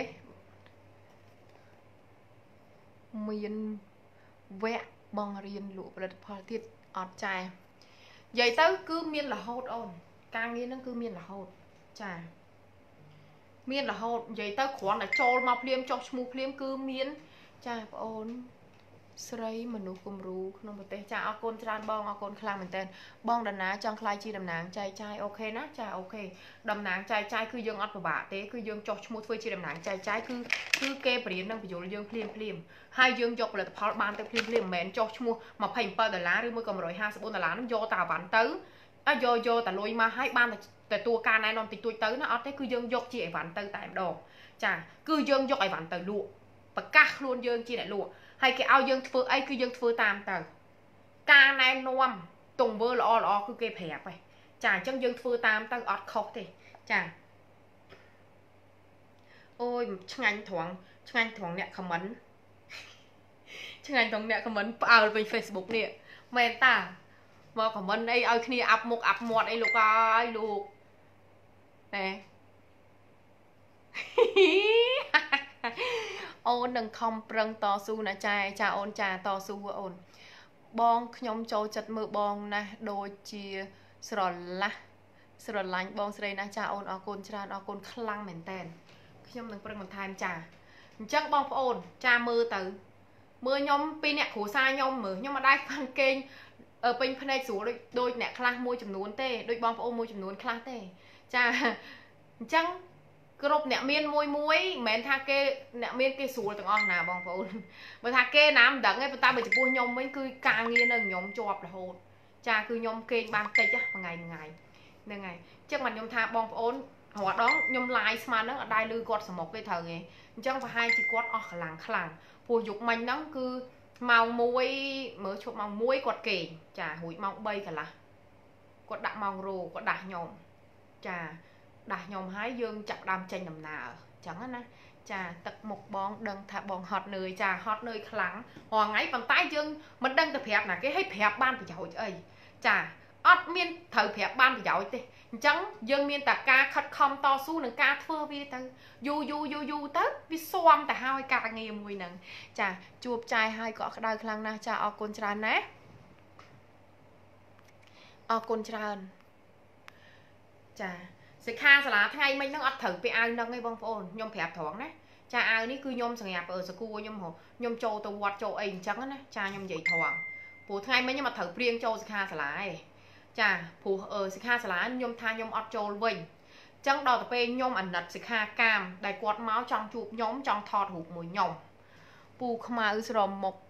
S1: មានវគ្គបងរៀនលក់ផលិតផលទៀតអត់ចានិយាយទៅគឺមានរហូតអូនការងារហ្នឹងគឺមានរហូតចាមានរហូតនិយាយទៅគ្រាន់តែចូលមកភ្លាមចុះឈ្មោះភ្លាមគឺមានចាបងអូនស្រីមនុស្សគំរូក្នុងប្រទេសចាអរគុណច្រើនបងអរគុណខ្លាំងមែនតើបងដាណាចង់ខ្លាយជាតំណាងចែកចាយអូខេណាចាអូខេតំណាងចែកចាយគឺយើងអត់ពិបាកទេគឺយើងចុះឈ្មោះធ្វើជាតំណាងចែកចាយគឺគឺគេបរៀននឹងបញ្យល់យើងភ្លាមភ្លាមហើយយើងយកផលិតផលបានទៅភ្លាមភ្លាមមិនមែនចុះឈ្មោះ27ដុល្លារឬមួយក៏154ដុល្លារហ្នឹងយកតែអាវ៉ាន់ទៅហើយយកយកតែលុយមកហើយបានតែតួការណែនាំតិចតួចទៅណាអត់ទេគឺយើងយកជាអីវ៉ាន់ទៅតែម្ដងចាគឺយើងយកអីវ៉ាន់ទៅលក់ប្រកាសខ្លួនយើងជាអ្នកលក់ហើយគេឲ្យយើងធ្វើអីគឺយើងធ្វើតាមទៅការណែនាំទង្វើល្អល្អគឺគេប្រាប់ហ៎ចាអញ្ចឹងយើងធ្វើតាមទៅអត់ខុសទេចាអូយឆ្ងាញ់ត្រង់ឆ្ងាញ់ត្រង់អ្នកខមមិនឆ្ងាញ់ត្រង់អ្នកខមមិនផ្អើលវិញ Facebook នេះមែនតាមកខមមិនអីឲ្យគ្នាអាប់មុខអាប់មាត់អីលោកអើយលោកណែអូននឹងខំប្រឹងតស៊ូណាចាចាអូនចាតស៊ូអូនបងខ្ញុំចូលចិត្តមើលបងណាស់ដូចជាស្រឡះสรลันบองสเรนะจ้าโอนออกคนชราออกคนคลั่งเหม็นแตนขยมหนึ่งประมันทายจ้าจังบองโอนจ้ามือตือมือยมปีเนี่ยขู่ซายมมือยมมาได้ฟังเก่งเออเป็นภายในสูโดยเนี่ยคลามวยจำนวนเต้โดยบองโอนมวยจำนวนคลาเต้จ้าจังกรบเนี่ยเมียนมวยมวยเหม็นทาเกเนี่ยเมียนเกสูต่างอ่อนนะบองโอนเมื่อทาเกน้ำดังไงปตาไปจะปูยมไม่คือกางเงี้ยหนึ่งยมจอบละโหดจ้าคือยมเก่งบางเตะจ้ะมาไงมาไงยังไงจังมันยมทาบองโอนหัวดองยมลายสมานั่งได้ลือกอดสมองไปเถอะไงจังพอให้จีกอดออกหลังขลังผู้ยุกมันนั่งคือเมามวยเมื่อชกเมามวยกอดเก่งจ้าหุยเมาใบกันละกอดดักเมาโรกอดดักยมจ้าดักยมให้ยืงจับดำใจนำนาจังนะจ้าตักหมกบองดังถาบองฮอตเนยจ้าฮอตเนยขลังห่อไงปั่นใต้ยืงมันดังแต่แผลน่ะcáiให้แผลบ้านไปเจ้าเอ้ยจ้าอดเมียนเถอแผลบ้านไปเจ้าเต้จังยังเมียนแต่กาขัดคอมต่อสู้หนึ่งกาเฟอร์วีตังยูยูยูยูตังวิสวมแต่ห้าวกาเงียมวยหนึ่งจ้าจูบใจให้ก็ได้ครั้งนะจ้าออกกลจานนะออกกลจานจ้าสิคาสลาไงไม่ต้องอัดถือไปเอาดังไงบองโอนยมแผลถองนะจ้าเอานี่คือยมสังหารเปิดสกูยมหัวยมโจตัววัดโจเองจังนะจ้ายมใหญ่ถองปูไงไม่ยังมาถือเปลี่ยนโจสิคาสลาจ้าผู้เออสิคาสลายมทายมอดโจลวิ่งจังดอกตะเปยยมอันนัดสิคากามได้กวดเมาส์จังจูบยมจังทอดหูมวยยมปูขมาอุสรมมก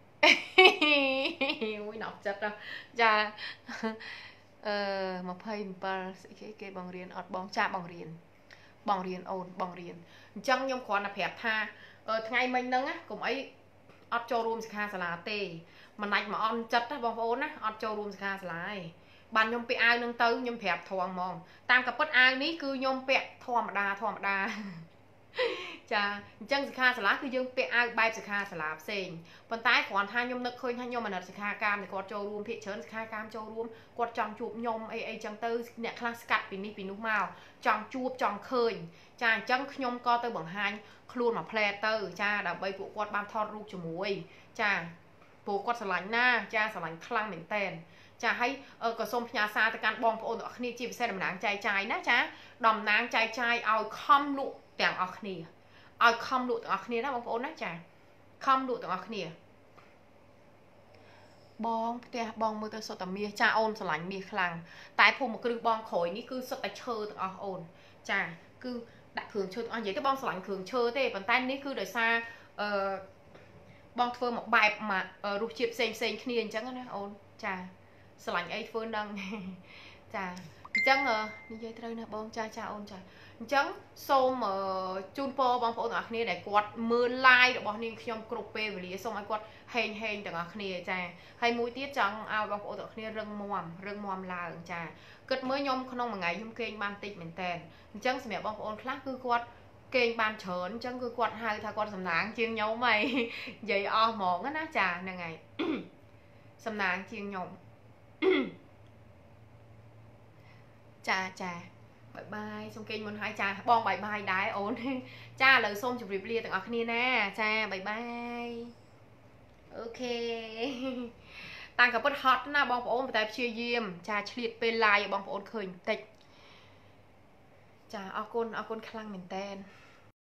S1: อุ้ยหนอกจัดแล้วจ้าเออมาเพย์ปาสิเคเกบองเรียนอดบองจ้าบองเรียนบองเรียนโอนบองเรียนจังยมขวานแผลท่าเออไงมันนั่งอ่ะกลุ่มไอ้อดโจรูมสิคาสลาเตมันไหนมาออนจัดนะบองโอนนะอดโจรูมสิคาสลายบ้านยมไปเอาหนึ่งตื้อยมแผลทองมองตามกับปัดเอานี้คือยมเปะทอมดาทอมดาจ้าจังสิคาสลาคือยมเปะเอาใบสิคาสลาเซงปนใต้ขวานทางยมนึกเคยทางยมมันนัดสิคากามในกอดโจรวมเพชเชิญสิคากามโจรวมกอดจังจูบยมไอไอจังตื้อเนี่ยคลาสกัดปีนี้ปีนุกเมาจังจูบจังเคยจ้าจังยมก็ตื้อบังฮันครูนมาแพลเตอร์จ้าดับใบปวกกอดบางทอดลูกจมูกจ้าปวกกอดสลายหน้าจ้าสลายคลั่งเหม็นเต้นจะให้เออกระสมพญาซาตะการบองโอนอคนีจีบเส้นดำนางใจใจนะจ๊ะดำนางใจใจเอาคอมลุแต่งอคนีเอาคอมลุแต่งอคนีนะบองโอนนะจ๊ะคอมลุแต่งอคนีบองแต่บองมือตัวสดแต่เมียจ้าโอนสลายเมียคลังแต่ผมคือบองข่อยนี่คือสดแต่เชอแต่อโอนจ้ะคือดักเขืองเชออันใหญ่ที่บองสลายเขืองเชอเต้ปันใต้นี่คือโดยซาเออบองเฟิร์มใบมาเออรูปจีบเซนเซนคนีจังนะโอนจ้ะสลายไอ้เฟิร์นดังจ้าจังเออนี่ยัยเท่านะบองจ้าจ้าโอนจ้าจังโซมเออจูนโปบองโปต่างគ្នាได้กวดมือลายរបស់នាងខ្ញុំគ្រប់ពេលវេលាសូមឲ្យគាត់ហេងហេងទាំងអស់គ្នាចាហើយមួយទៀតចង់ឲ្យបងប្អូនទាំងគ្នារឹងមាំរឹងមាំឡើងចាគិតមើលខ្ញុំក្នុងមួយថ្ងៃខ្ញុំគេងបានតិចមែនតើអញ្ចឹងសម្រាប់បងប្អូនខ្លះគឺគាត់គេងបានច្រើនអញ្ចឹងគឺគាត់ហៅថាគាត់សំណាងជាងខ្ញុំហីនិយាយអស់ហ្មងណាចាហ្នឹងហើយសំណាងជាងខ្ញុំจ้าจ้าบายบายส่งเกณฑ์มนหายจ้าบองบายบายได้โอนจ้าเลยส้มจุบรีบเรียต่างออกนี่นะจ้าบายบายโอเคต่างกับปัดฮอตนะบองโอนแต่เชียร์เยี่ยมจ้าเฉลี่ยเป็นลายบองโอนเคยติดจ้าเอาก้นเอาก้นคลั่งเหมือนแตน